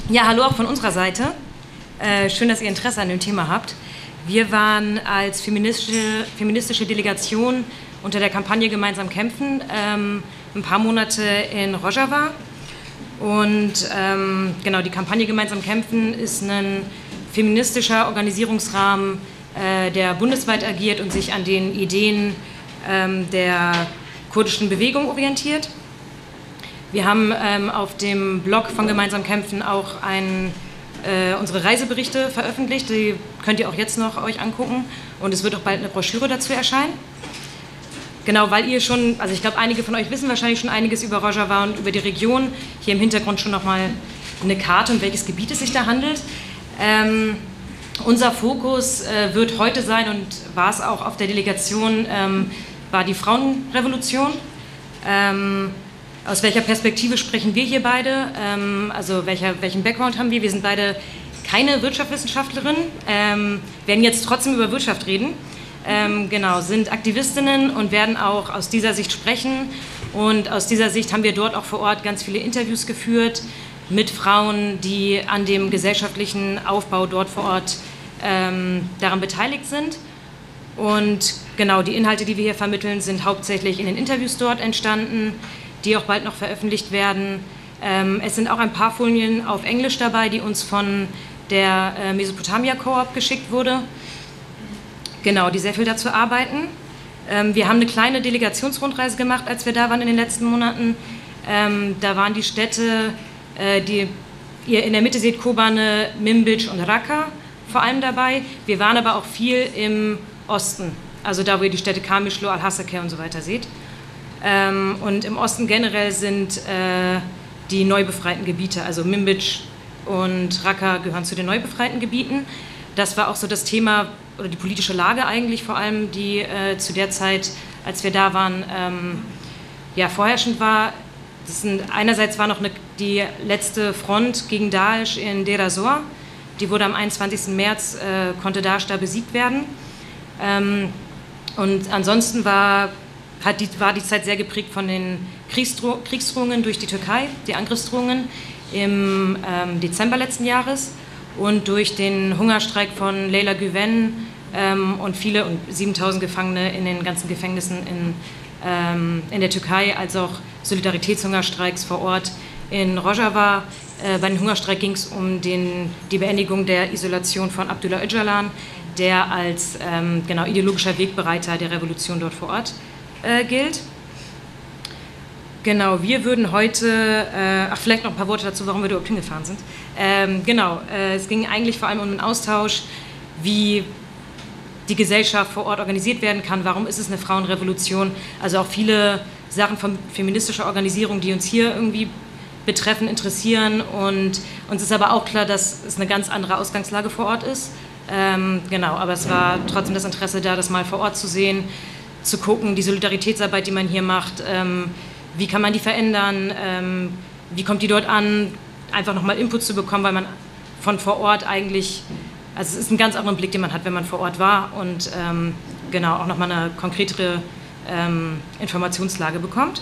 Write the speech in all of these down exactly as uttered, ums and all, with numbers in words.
Ja, hallo auch von unserer Seite. Äh, schön, dass ihr Interesse an dem Thema habt. Wir waren als feministische, feministische Delegation unter der Kampagne Gemeinsam kämpfen ähm, ein paar Monate in Rojava. Und ähm, genau, die Kampagne Gemeinsam kämpfen ist ein feministischer Organisierungsrahmen, äh, der bundesweit agiert und sich an den Ideen ähm, der kurdischen Bewegung orientiert. Wir haben ähm, auf dem Blog von Gemeinsam kämpfen auch ein, äh, unsere Reiseberichte veröffentlicht. Die könnt ihr auch jetzt noch euch angucken. Und es wird auch bald eine Broschüre dazu erscheinen. Genau, weil ihr schon, also ich glaube, einige von euch wissen wahrscheinlich schon einiges über Rojava und über die Region. Hier im Hintergrund schon nochmal eine Karte, um welches Gebiet es sich da handelt. Ähm, unser Fokus äh, wird heute sein und war es auch auf der Delegation, ähm, war die Frauenrevolution. Ähm, Aus welcher Perspektive sprechen wir hier beide? Ähm, also welcher, welchen Background haben wir? Wir sind beide keine Wirtschaftswissenschaftlerinnen, ähm, werden jetzt trotzdem über Wirtschaft reden. Ähm, genau, sind Aktivistinnen und werden auch aus dieser Sicht sprechen. Und aus dieser Sicht haben wir dort auch vor Ort ganz viele Interviews geführt mit Frauen, die an dem gesellschaftlichen Aufbau dort vor Ort ähm, daran beteiligt sind. Und genau, die Inhalte, die wir hier vermitteln, sind hauptsächlich in den Interviews dort entstanden, die auch bald noch veröffentlicht werden. Ähm, es sind auch ein paar Folien auf Englisch dabei, die uns von der äh, Mesopotamia Coop geschickt wurde. Genau, die sehr viel dazu arbeiten. Ähm, wir haben eine kleine Delegationsrundreise gemacht, als wir da waren in den letzten Monaten. Ähm, da waren die Städte, äh, die ihr in der Mitte seht, Kobane, Minbic und Raqqa vor allem dabei. Wir waren aber auch viel im Osten, also da, wo ihr die Städte Qamishlo, Al-Hasakeh und so weiter seht. Ähm, und im Osten generell sind äh, die neu befreiten Gebiete, also Minbic und Raqqa gehören zu den neu befreiten Gebieten. Das war auch so das Thema, oder die politische Lage eigentlich vor allem, die äh, zu der Zeit, als wir da waren, ähm, ja, vorherrschend war. Das sind, einerseits war noch eine, die letzte Front gegen Daesh in Deir ez-Zor. Die wurde am einundzwanzigsten März, äh, konnte Daesh da besiegt werden. Ähm, und ansonsten war Hat die, war die Zeit sehr geprägt von den Kriegsdro Kriegsdrohungen durch die Türkei, die Angriffsdrohungen im ähm, Dezember letzten Jahres und durch den Hungerstreik von Leyla Güven ähm, und viele und siebentausend Gefangene in den ganzen Gefängnissen in, ähm, in der Türkei, als auch Solidaritätshungerstreiks vor Ort in Rojava. Äh, bei dem Hungerstreik ging es um den, die Beendigung der Isolation von Abdullah Öcalan, der als ähm, genau, ideologischer Wegbereiter der Revolution dort vor Ort Äh, gilt. Genau, wir würden heute, äh, ach vielleicht noch ein paar Worte dazu, warum wir dort hingefahren sind. Ähm, genau, äh, es ging eigentlich vor allem um einen Austausch, wie die Gesellschaft vor Ort organisiert werden kann, warum ist es eine Frauenrevolution, also auch viele Sachen von feministischer Organisierung, die uns hier irgendwie betreffen, interessieren, und uns ist aber auch klar, dass es eine ganz andere Ausgangslage vor Ort ist. Ähm, genau, aber es war trotzdem das Interesse da, das mal vor Ort zu sehen, zu gucken, die Solidaritätsarbeit, die man hier macht, ähm, wie kann man die verändern, ähm, wie kommt die dort an, einfach nochmal Input zu bekommen, weil man von vor Ort eigentlich, also es ist ein ganz anderer Blick, den man hat, wenn man vor Ort war, und ähm, genau, auch nochmal eine konkretere ähm, Informationslage bekommt.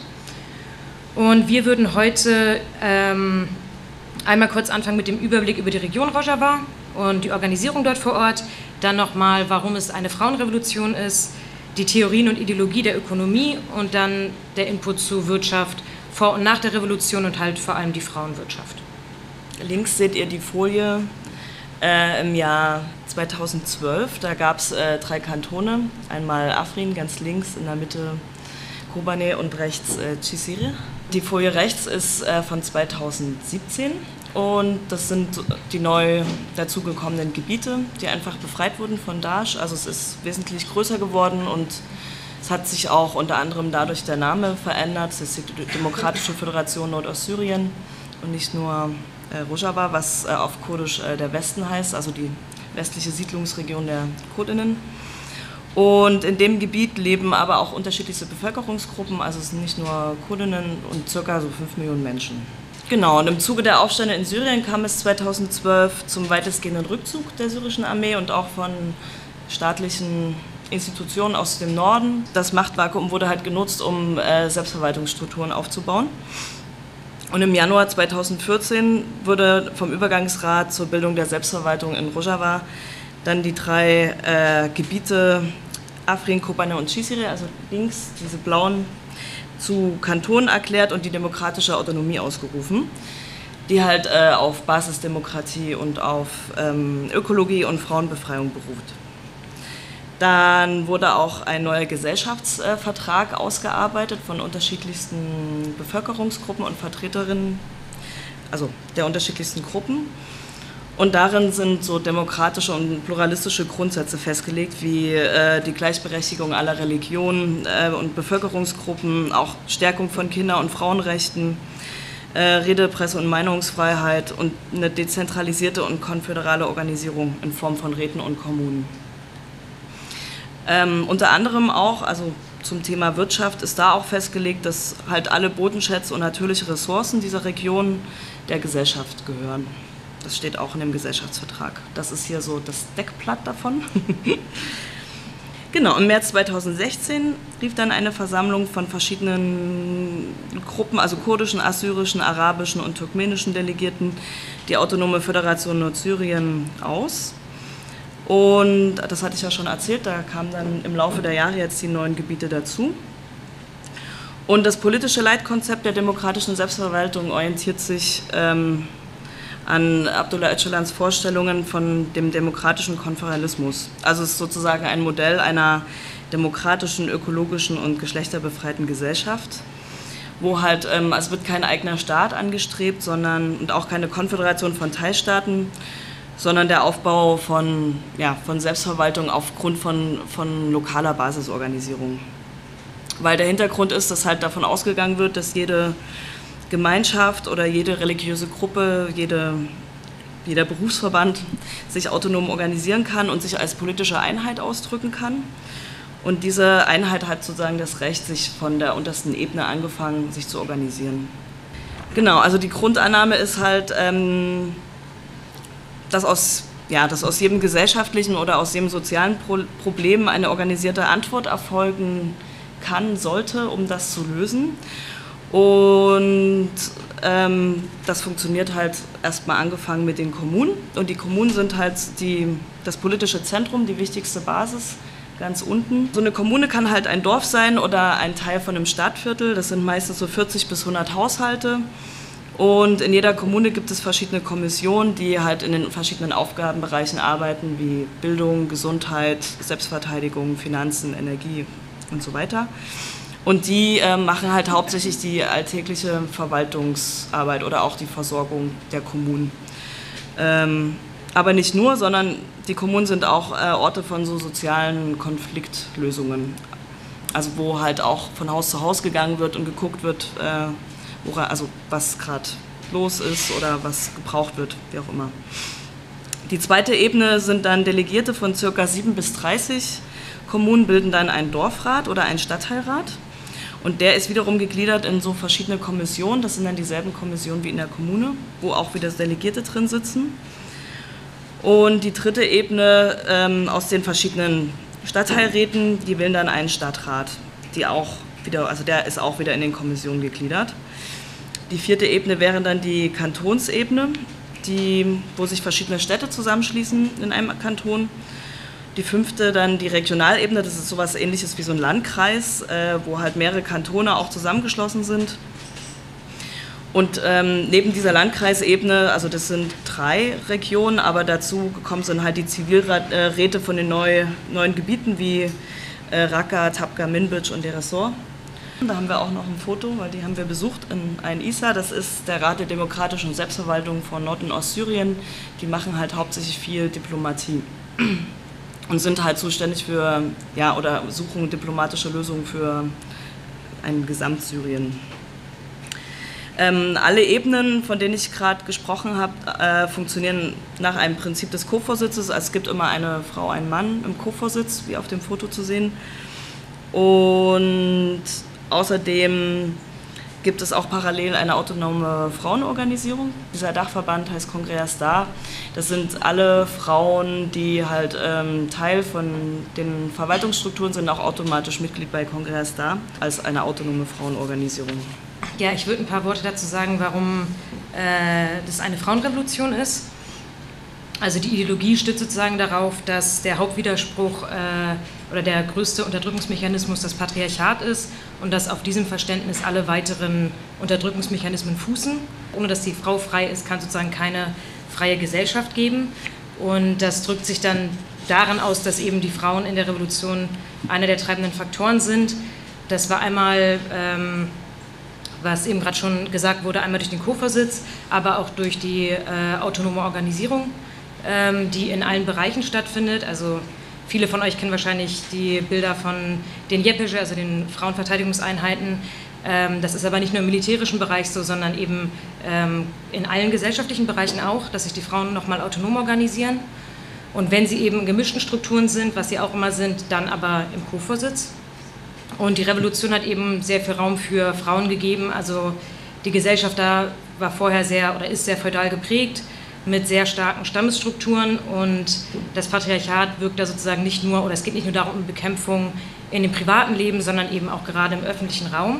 Und wir würden heute ähm, einmal kurz anfangen mit dem Überblick über die Region Rojava und die Organisierung dort vor Ort, dann nochmal, warum es eine Frauenrevolution ist, die Theorien und Ideologie der Ökonomie und dann der Input zu Wirtschaft vor und nach der Revolution und halt vor allem die Frauenwirtschaft. Links seht ihr die Folie äh, im Jahr zweitausendzwölf. Da gab es äh, drei Kantone, einmal Afrin ganz links, in der Mitte Kobane und rechts äh, Cizre. Die Folie rechts ist äh, von zweitausendsiebzehn. Und das sind die neu dazugekommenen Gebiete, die einfach befreit wurden von Daesh. Also es ist wesentlich größer geworden und es hat sich auch unter anderem dadurch der Name verändert. Es ist die Demokratische Föderation Nordostsyrien und nicht nur äh, Rojava, was äh, auf Kurdisch äh, der Westen heißt, also die westliche Siedlungsregion der Kurdinnen. Und in dem Gebiet leben aber auch unterschiedlichste Bevölkerungsgruppen, also es sind nicht nur Kurdinnen und circa so fünf Millionen Menschen. Genau, und im Zuge der Aufstände in Syrien kam es zweitausendzwölf zum weitestgehenden Rückzug der syrischen Armee und auch von staatlichen Institutionen aus dem Norden. Das Machtvakuum wurde halt genutzt, um äh, Selbstverwaltungsstrukturen aufzubauen. Und im Januar zweitausendvierzehn wurde vom Übergangsrat zur Bildung der Selbstverwaltung in Rojava dann die drei äh, Gebiete Afrin, Kobane und Cizre, also links diese blauen, zu Kantonen erklärt und die demokratische Autonomie ausgerufen, die halt äh, auf Basisdemokratie und auf ähm, Ökologie und Frauenbefreiung beruht. Dann wurde auch ein neuer Gesellschaftsvertrag äh, ausgearbeitet von unterschiedlichsten Bevölkerungsgruppen und Vertreterinnen, also der unterschiedlichsten Gruppen. Und darin sind so demokratische und pluralistische Grundsätze festgelegt, wie äh, die Gleichberechtigung aller Religionen äh, und Bevölkerungsgruppen, auch Stärkung von Kinder- und Frauenrechten, äh, Rede-, Presse- und Meinungsfreiheit und eine dezentralisierte und konföderale Organisierung in Form von Räten und Kommunen. Ähm, unter anderem auch, also zum Thema Wirtschaft, ist da auch festgelegt, dass halt alle Bodenschätze und natürliche Ressourcen dieser Region der Gesellschaft gehören. Das steht auch in dem Gesellschaftsvertrag. Das ist hier so das Deckblatt davon. Genau, im März zweitausendsechzehn rief dann eine Versammlung von verschiedenen Gruppen, also kurdischen, assyrischen, arabischen und turkmenischen Delegierten, die Autonome Föderation Nordsyrien aus. Und das hatte ich ja schon erzählt, da kamen dann im Laufe der Jahre jetzt die neuen Gebiete dazu. Und das politische Leitkonzept der demokratischen Selbstverwaltung orientiert sich ähm, an Abdullah Öcalans Vorstellungen von dem demokratischen Konföderalismus. Also es ist sozusagen ein Modell einer demokratischen, ökologischen und geschlechterbefreiten Gesellschaft, wo halt, ähm, also es wird kein eigener Staat angestrebt, sondern und auch keine Konföderation von Teilstaaten, sondern der Aufbau von, ja, von Selbstverwaltung aufgrund von, von lokaler Basisorganisierung. Weil der Hintergrund ist, dass halt davon ausgegangen wird, dass jede Gemeinschaft oder jede religiöse Gruppe, jede, jeder Berufsverband sich autonom organisieren kann und sich als politische Einheit ausdrücken kann. Und diese Einheit hat sozusagen das Recht, sich von der untersten Ebene angefangen, sich zu organisieren. Genau, also die Grundannahme ist halt, ähm, dass aus, ja, dass aus jedem gesellschaftlichen oder aus jedem sozialen Pro Problem eine organisierte Antwort erfolgen kann, sollte, um das zu lösen. Und ähm, das funktioniert halt erstmal angefangen mit den Kommunen. Und die Kommunen sind halt die, das politische Zentrum, die wichtigste Basis ganz unten. So eine Kommune kann halt ein Dorf sein oder ein Teil von einem Stadtviertel. Das sind meistens so vierzig bis hundert Haushalte. Und in jeder Kommune gibt es verschiedene Kommissionen, die halt in den verschiedenen Aufgabenbereichen arbeiten, wie Bildung, Gesundheit, Selbstverteidigung, Finanzen, Energie und so weiter. Und die äh, machen halt hauptsächlich die alltägliche Verwaltungsarbeit oder auch die Versorgung der Kommunen. Ähm, aber nicht nur, sondern die Kommunen sind auch äh, Orte von so sozialen Konfliktlösungen. Also wo halt auch von Haus zu Haus gegangen wird und geguckt wird, äh, wora, also was gerade los ist oder was gebraucht wird, wie auch immer. Die zweite Ebene sind dann Delegierte von ca. sieben bis dreißig Kommunen, bilden dann einen Dorfrat oder einen Stadtteilrat. Und der ist wiederum gegliedert in so verschiedene Kommissionen. Das sind dann dieselben Kommissionen wie in der Kommune, wo auch wieder Delegierte drin sitzen. Und die dritte Ebene ähm, aus den verschiedenen Stadtteilräten, die wählen dann einen Stadtrat, die auch wieder, also der ist auch wieder in den Kommissionen gegliedert. Die vierte Ebene wäre dann die Kantonsebene, die, wo sich verschiedene Städte zusammenschließen in einem Kanton. Die fünfte dann die Regionalebene, das ist sowas Ähnliches wie so ein Landkreis, äh, wo halt mehrere Kantone auch zusammengeschlossen sind. Und ähm, neben dieser Landkreisebene, also das sind drei Regionen, aber dazu gekommen sind halt die Zivilräte von den neu, neuen Gebieten wie äh, Raqqa, Tabqa, Minbic und Deir ez-Zor. Da haben wir auch noch ein Foto, weil die haben wir besucht in Ain Issa. Das ist der Rat der demokratischen Selbstverwaltung von Nord- und Ostsyrien. Die machen halt hauptsächlich viel Diplomatie und sind halt zuständig für, ja, oder suchen diplomatische Lösungen für ein Gesamtsyrien. Ähm, alle Ebenen, von denen ich gerade gesprochen habe, äh, funktionieren nach einem Prinzip des Co-Vorsitzes. Also es gibt immer eine Frau, einen Mann im Co-Vorsitz, wie auf dem Foto zu sehen. Und außerdem gibt es auch parallel eine autonome Frauenorganisierung. Dieser Dachverband heißt Congreas Dar. Das sind alle Frauen, die halt ähm, Teil von den Verwaltungsstrukturen sind, auch automatisch Mitglied bei Congreas Dar als eine autonome Frauenorganisierung. Ja, ich würde ein paar Worte dazu sagen, warum äh, das eine Frauenrevolution ist. Also die Ideologie stützt sozusagen darauf, dass der Hauptwiderspruch äh, oder der größte Unterdrückungsmechanismus das Patriarchat ist und dass auf diesem Verständnis alle weiteren Unterdrückungsmechanismen fußen. Ohne dass die Frau frei ist, kann sozusagen keine freie Gesellschaft geben. Und das drückt sich dann darin aus, dass eben die Frauen in der Revolution einer der treibenden Faktoren sind. Das war einmal, ähm, was eben gerade schon gesagt wurde, einmal durch den Co-Vorsitz, aber auch durch die äh, autonome Organisierung, ähm, die in allen Bereichen stattfindet. Also viele von euch kennen wahrscheinlich die Bilder von den Jepesche, also den Frauenverteidigungseinheiten. Ähm, das ist aber nicht nur im militärischen Bereich so, sondern eben ähm, in allen gesellschaftlichen Bereichen auch, dass sich die Frauen nochmal autonom organisieren. Und wenn sie eben in gemischten Strukturen sind, was sie auch immer sind, dann aber im Co-Vorsitz. Und die Revolution hat eben sehr viel Raum für Frauen gegeben. Also die Gesellschaft da war vorher sehr oder ist sehr feudal geprägt mit sehr starken Stammesstrukturen und das Patriarchat wirkt da sozusagen nicht nur, oder es geht nicht nur darum, um Bekämpfung in dem privaten Leben, sondern eben auch gerade im öffentlichen Raum.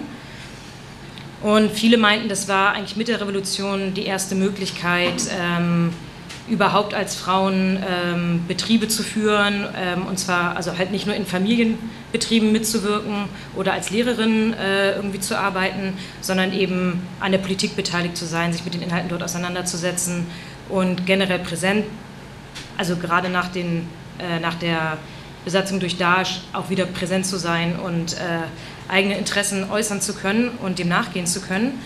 Und viele meinten, das war eigentlich mit der Revolution die erste Möglichkeit, ähm, überhaupt als Frauen ähm, Betriebe zu führen, ähm, und zwar also halt nicht nur in Familienbetrieben mitzuwirken oder als Lehrerin äh, irgendwie zu arbeiten, sondern eben an der Politik beteiligt zu sein, sich mit den Inhalten dort auseinanderzusetzen und generell präsent, also gerade nach, den, äh, nach der Besatzung durch Daesh auch wieder präsent zu sein und äh, eigene Interessen äußern zu können und dem nachgehen zu können.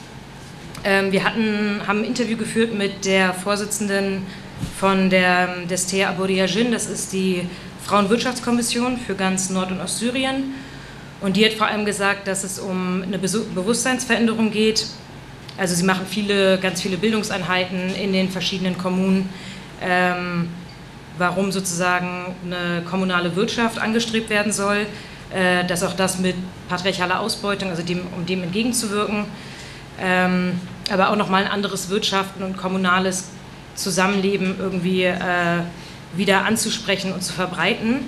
Wir hatten, haben ein Interview geführt mit der Vorsitzenden von der Destea Abu-Riajin, das ist die Frauenwirtschaftskommission für ganz Nord- und Ostsyrien. Und die hat vor allem gesagt, dass es um eine Bewusstseinsveränderung geht. Also sie machen viele, ganz viele Bildungseinheiten in den verschiedenen Kommunen, ähm, warum sozusagen eine kommunale Wirtschaft angestrebt werden soll, äh, dass auch das mit patriarchaler Ausbeutung, also dem, um dem entgegenzuwirken, Ähm, aber auch nochmal ein anderes Wirtschaften und kommunales Zusammenleben irgendwie äh, wieder anzusprechen und zu verbreiten.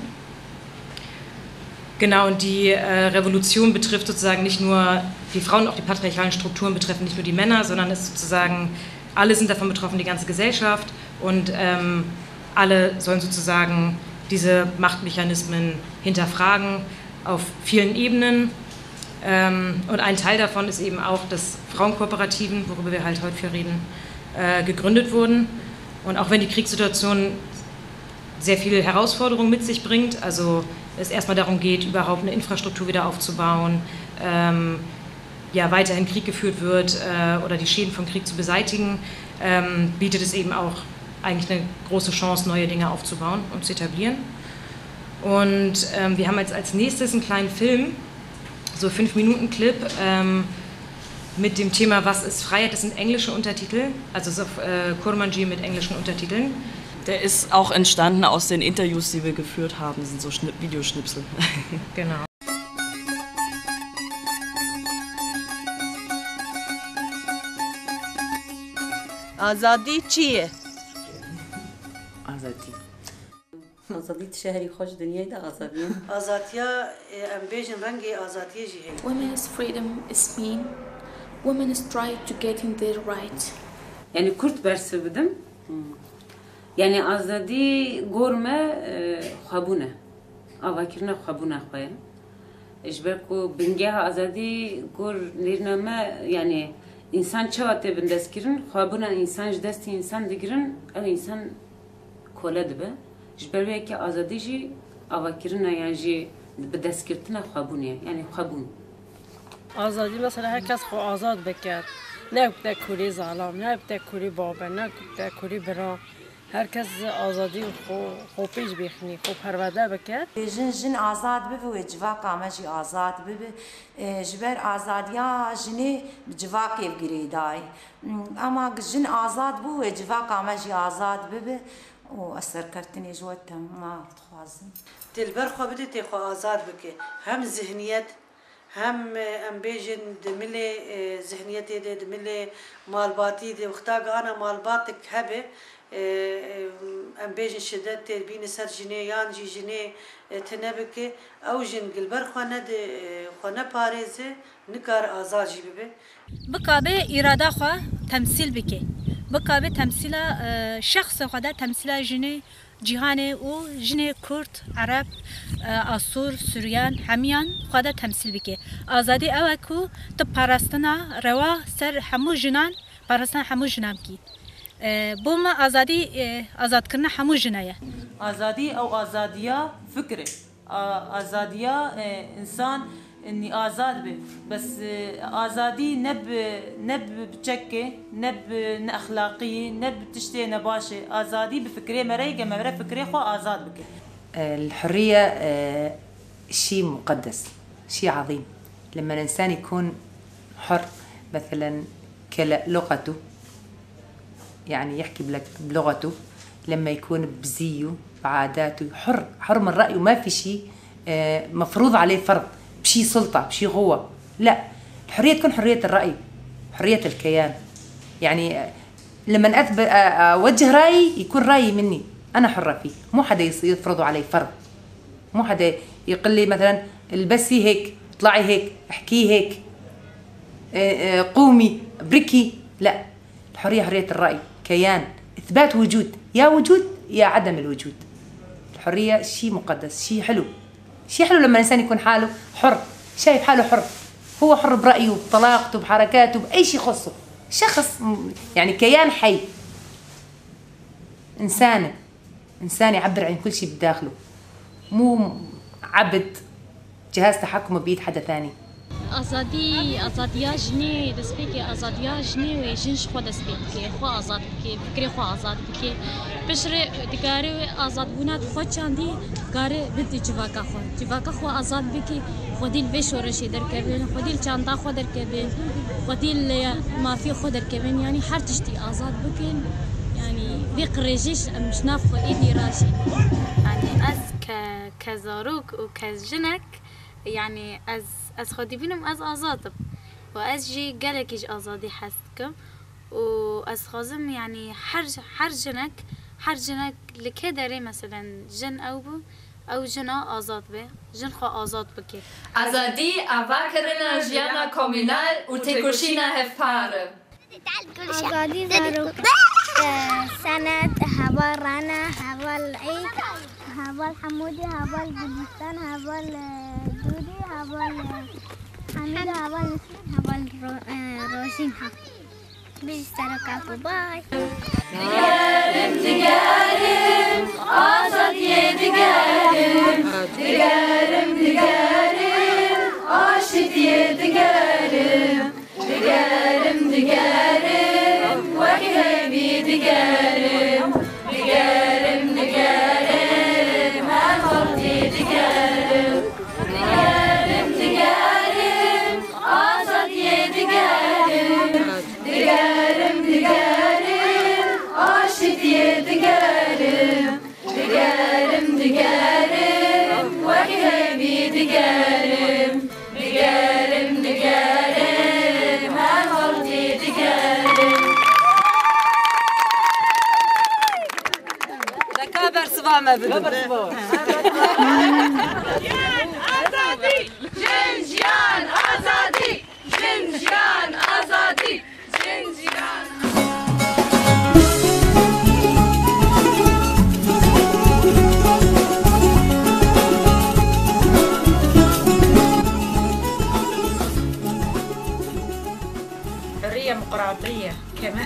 Genau, und die äh, Revolution betrifft sozusagen nicht nur die Frauen, auch die patriarchalen Strukturen betreffen nicht nur die Männer, sondern es ist sozusagen, alle sind davon betroffen, die ganze Gesellschaft, und ähm, alle sollen sozusagen diese Machtmechanismen hinterfragen auf vielen Ebenen. Und ein Teil davon ist eben auch, dass Frauenkooperativen, worüber wir halt heute viel reden, äh, gegründet wurden. Und auch wenn die Kriegssituation sehr viele Herausforderungen mit sich bringt, also es erstmal darum geht, überhaupt eine Infrastruktur wieder aufzubauen, ähm, ja, weiterhin Krieg geführt wird äh, oder die Schäden vom Krieg zu beseitigen, ähm, bietet es eben auch eigentlich eine große Chance, neue Dinge aufzubauen und zu etablieren. Und ähm, wir haben jetzt als nächstes einen kleinen Film, so fünf Minuten Clip ähm, mit dem Thema Was ist Freiheit? Das sind englische Untertitel, also es ist auf äh, Kurmanji mit englischen Untertiteln. Der ist auch entstanden aus den Interviews, die wir geführt haben, das sind so Schnipp Videoschnipsel. Genau. آزادی چیه؟ آزادی آزادی شهری خوش دنیای ده آزادی آزادیا ام بیشن رنگی آزادی جیه. Women's freedom is mean women's try to get in their right. Yani Kürt bersi bidim. Yani azadi gorme xabune. Avakirne xabune xoya. İşber ku bingeha azadi gor nirname yani insan çavate bindeskirin xabune insan jdesti insan digirin ev insan kola dibe. İşber ve ki azadi ji avakirne yani ji bideskirtine xabune yani xabun. آزادی مثلا هر کس خو آزاد بکرد نه بده کوری ظالم نه بده کوری بابا نه بده کوری برا هر کس آزادی خو خو پیش بخنی خو پرورده بکرد جن جن آزاد ببی و جوا کامجی آزاد ببی جبر آزادیا جنی جوا کیف گریدای اما جن آزاد بو و جوا کامجی آزاد ببی و اثر کردنی جوت ما خوازم دلبر خو بده تی خو آزاد بکه هم ذهنیت هم ام بیجن دمله ذهنیتی ده دمله مالباتی ده وقتا انا مالباتك هبه ام بیجن شدت تربین سر جنه یان جی جنه تنبکه او جن گلبر خانه ده خانه پارزه نکار آزاد جی ببه بقابه إرادة خوا تمثيل بكي بقابه تمثيل شخص خدا تمثيل جني جهاني و جني كرد عرب آسور سوريان هميان خدا تمثيل بكي آزادي اوكو تبارستنا روا سر همو جنان پارستان همو جنام کی بوم آزادی آزاد کردن همو جنایه آزادی او آزادیا فکره آزادیا انسان اني آزاد به بس آزادي نب نب بتشكي نب أخلاقي نب تشتي نباشة آزادي بفكرة مريقة مرة فكرة خو آزاد بك. الحرية شيء مقدس شيء عظيم لما الإنسان يكون حر مثلا كلغته يعني يحكي بلغته لما يكون بزيه بعاداته حر حر من رأيه ما في شيء مفروض عليه فرض بشي سلطة بشي قوة لا الحرية تكون حرية الرأي حرية الكيان يعني لما أثبت أوجه رأيي يكون رأيي مني أنا حرة فيه مو حدا يفرضوا علي فرض مو حدا يقول لي مثلا البسي هيك اطلعي هيك احكي هيك قومي بركي لا الحرية حرية الرأي كيان إثبات وجود يا وجود يا عدم الوجود الحرية شيء مقدس شيء حلو شيء حلو لما الإنسان يكون حاله حر شايف حاله حر هو حر برأيه بطلاقته بحركاته بأي شيء يخصه شخص يعني كيان حي إنسان إنسان يعبر عن كل شيء بداخله مو عبد جهاز تحكمه بيد حدا ثاني آزادی آزادیا جنی دست بکی آزادیا جنی و جنش خود دست بکی خو آزاد بکی فکر خو آزاد بکی پشر دیگری آزاد بودن خود چندی کاری بدی جواکا خو جواکا خو آزاد بکی خودی بشورشی در کبین خودی چندا خود در کبین خودی مافی خود در کبین یعنی هر چیزی آزاد بکن یعنی بیقریجش مش نافخ ایدی راشی یعنی از ک کزاروک و کزجنک يعني از از خودی بینم از آزادم و از جی گلکیش آزادی هست کم و از خازم يعني هر هر جنک هر جنک لکه داره مثلا جن او بو او جنا آزاد به جن خو آزاد بکی آزادی اواکرنا جیانا کامینال و تکوشینا هفپاره آزادی زاروک سند هوا رانا هوا العيد هوا الحمودي هوا البلوستان هوا الدودي هوا حميدة هوا نسرين هوا الروشين بيشتركوا باي Digerim digerim azad ye digerim Digerim digerim aşit ye digerim Digerim digerim vekhebi digerim Digerim digerim her vakti digerim Digerim digerim azad ye digerim Digerim digerim aşit ye digerim Digerim digerim vekhebi digerim Digerim digerim her vakti digerim Kaber sıvama bir. Kaber sıvama. Azadi, Jinjian azadi, Jinjian azadi, Jinjian. حرية ديمقراطية كمان.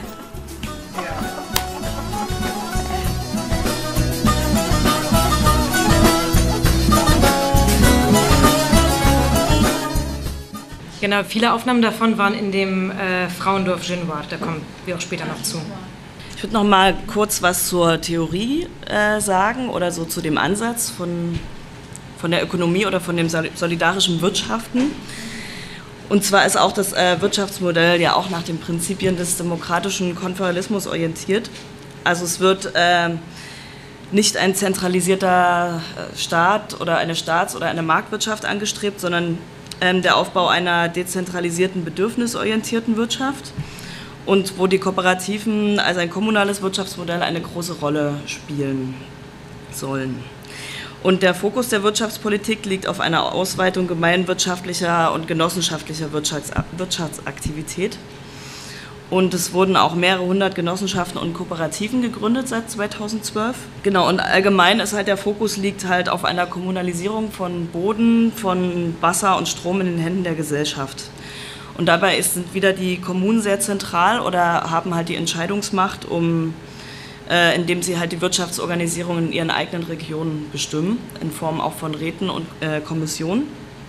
Genau, viele Aufnahmen davon waren in dem äh, Frauendorf Jinwar, da kommen wir auch später noch zu. Ich würde noch mal kurz was zur Theorie äh, sagen oder so zu dem Ansatz von, von der Ökonomie oder von dem solidarischen Wirtschaften. Und zwar ist auch das äh, Wirtschaftsmodell ja auch nach den Prinzipien des demokratischen Konföderalismus orientiert. Also es wird äh, nicht ein zentralisierter Staat oder eine Staats- oder eine Marktwirtschaft angestrebt, sondern ähm, der Aufbau einer dezentralisierten, bedürfnisorientierten Wirtschaft und wo die Kooperativen, also ein kommunales Wirtschaftsmodell, eine große Rolle spielen sollen. Und der Fokus der Wirtschaftspolitik liegt auf einer Ausweitung gemeinwirtschaftlicher und genossenschaftlicher Wirtschafts Wirtschaftsaktivität. Und es wurden auch mehrere hundert Genossenschaften und Kooperativen gegründet seit zweitausendzwölf. Genau, und allgemein ist halt der Fokus liegt halt auf einer Kommunalisierung von Boden, von Wasser und Strom in den Händen der Gesellschaft. Und dabei ist, sind wieder die Kommunen sehr zentral oder haben halt die Entscheidungsmacht, um, äh, indem sie halt die Wirtschaftsorganisierung in ihren eigenen Regionen bestimmen, in Form auch von Räten und äh, Kommissionen.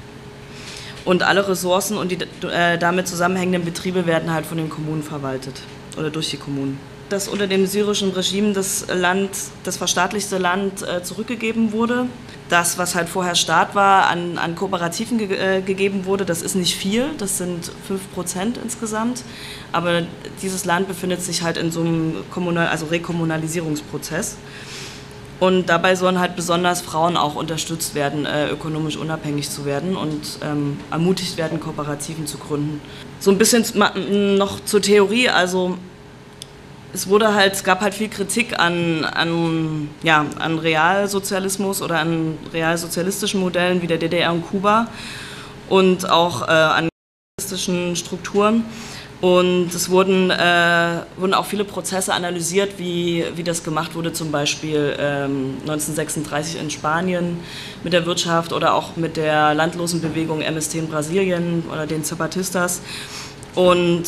Und alle Ressourcen und die äh, damit zusammenhängenden Betriebe werden halt von den Kommunen verwaltet oder durch die Kommunen. Dass unter dem syrischen Regime das Land, das verstaatlichte Land äh, zurückgegeben wurde. Das, was halt vorher Staat war, an, an Kooperativen ge äh, gegeben wurde, das ist nicht viel, das sind fünf Prozent insgesamt. Aber dieses Land befindet sich halt in so einem Kommunal-, also Rekommunalisierungsprozess. Und dabei sollen halt besonders Frauen auch unterstützt werden, äh, ökonomisch unabhängig zu werden und ähm, ermutigt werden, Kooperativen zu gründen. So ein bisschen noch zur Theorie, also es wurde halt, es gab halt viel Kritik an, an, ja, an Realsozialismus oder an realsozialistischen Modellen wie der D D R und Kuba und auch äh, an sozialistischen Strukturen. Und es wurden, äh, wurden auch viele Prozesse analysiert, wie, wie das gemacht wurde, zum Beispiel ähm, neunzehnhundertsechsunddreißig in Spanien mit der Wirtschaft oder auch mit der Landlosenbewegung M S T in Brasilien oder den Zapatistas. Und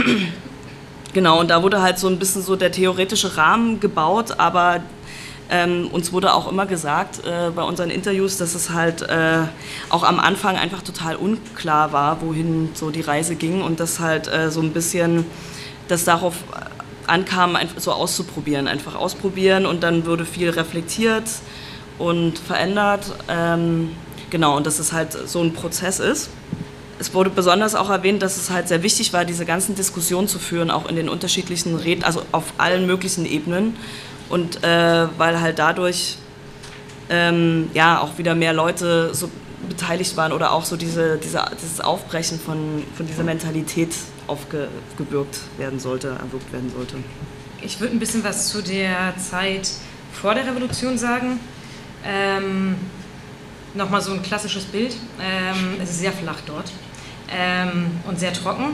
genau, und da wurde halt so ein bisschen so der theoretische Rahmen gebaut, aber Ähm, uns wurde auch immer gesagt äh, bei unseren Interviews, dass es halt äh, auch am Anfang einfach total unklar war, wohin so die Reise ging und dass halt äh, so ein bisschen das darauf ankam, einfach so auszuprobieren, einfach ausprobieren und dann wurde viel reflektiert und verändert. Ähm, genau, und dass es halt so ein Prozess ist. Es wurde besonders auch erwähnt, dass es halt sehr wichtig war, diese ganzen Diskussionen zu führen, auch in den unterschiedlichen Reden, also auf allen möglichen Ebenen. Und äh, weil halt dadurch ähm, ja auch wieder mehr Leute so beteiligt waren oder auch so diese, diese, dieses Aufbrechen von, von dieser Mentalität aufgebürgt werden sollte, erwirkt werden sollte. Ich würde ein bisschen was zu der Zeit vor der Revolution sagen. Ähm, Nochmal so ein klassisches Bild. Ähm, es ist sehr flach dort ähm, und sehr trocken.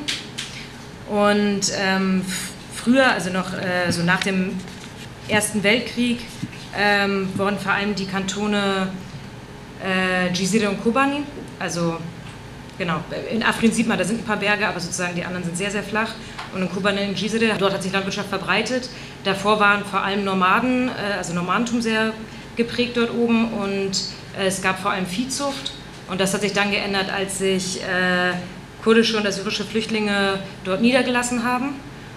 Und ähm, früher, also noch äh, so nach dem Ersten Weltkrieg, ähm, wurden vor allem die Kantone äh, Jizire und Kobani, also genau, in Afrin sieht man, da sind ein paar Berge, aber sozusagen die anderen sind sehr, sehr flach. Und in Kobani und Jizire, dort hat sich Landwirtschaft verbreitet. Davor waren vor allem Nomaden, äh, also Nomadentum sehr geprägt dort oben und äh, es gab vor allem Viehzucht. Und das hat sich dann geändert, als sich äh, kurdische und assyrische Flüchtlinge dort niedergelassen haben.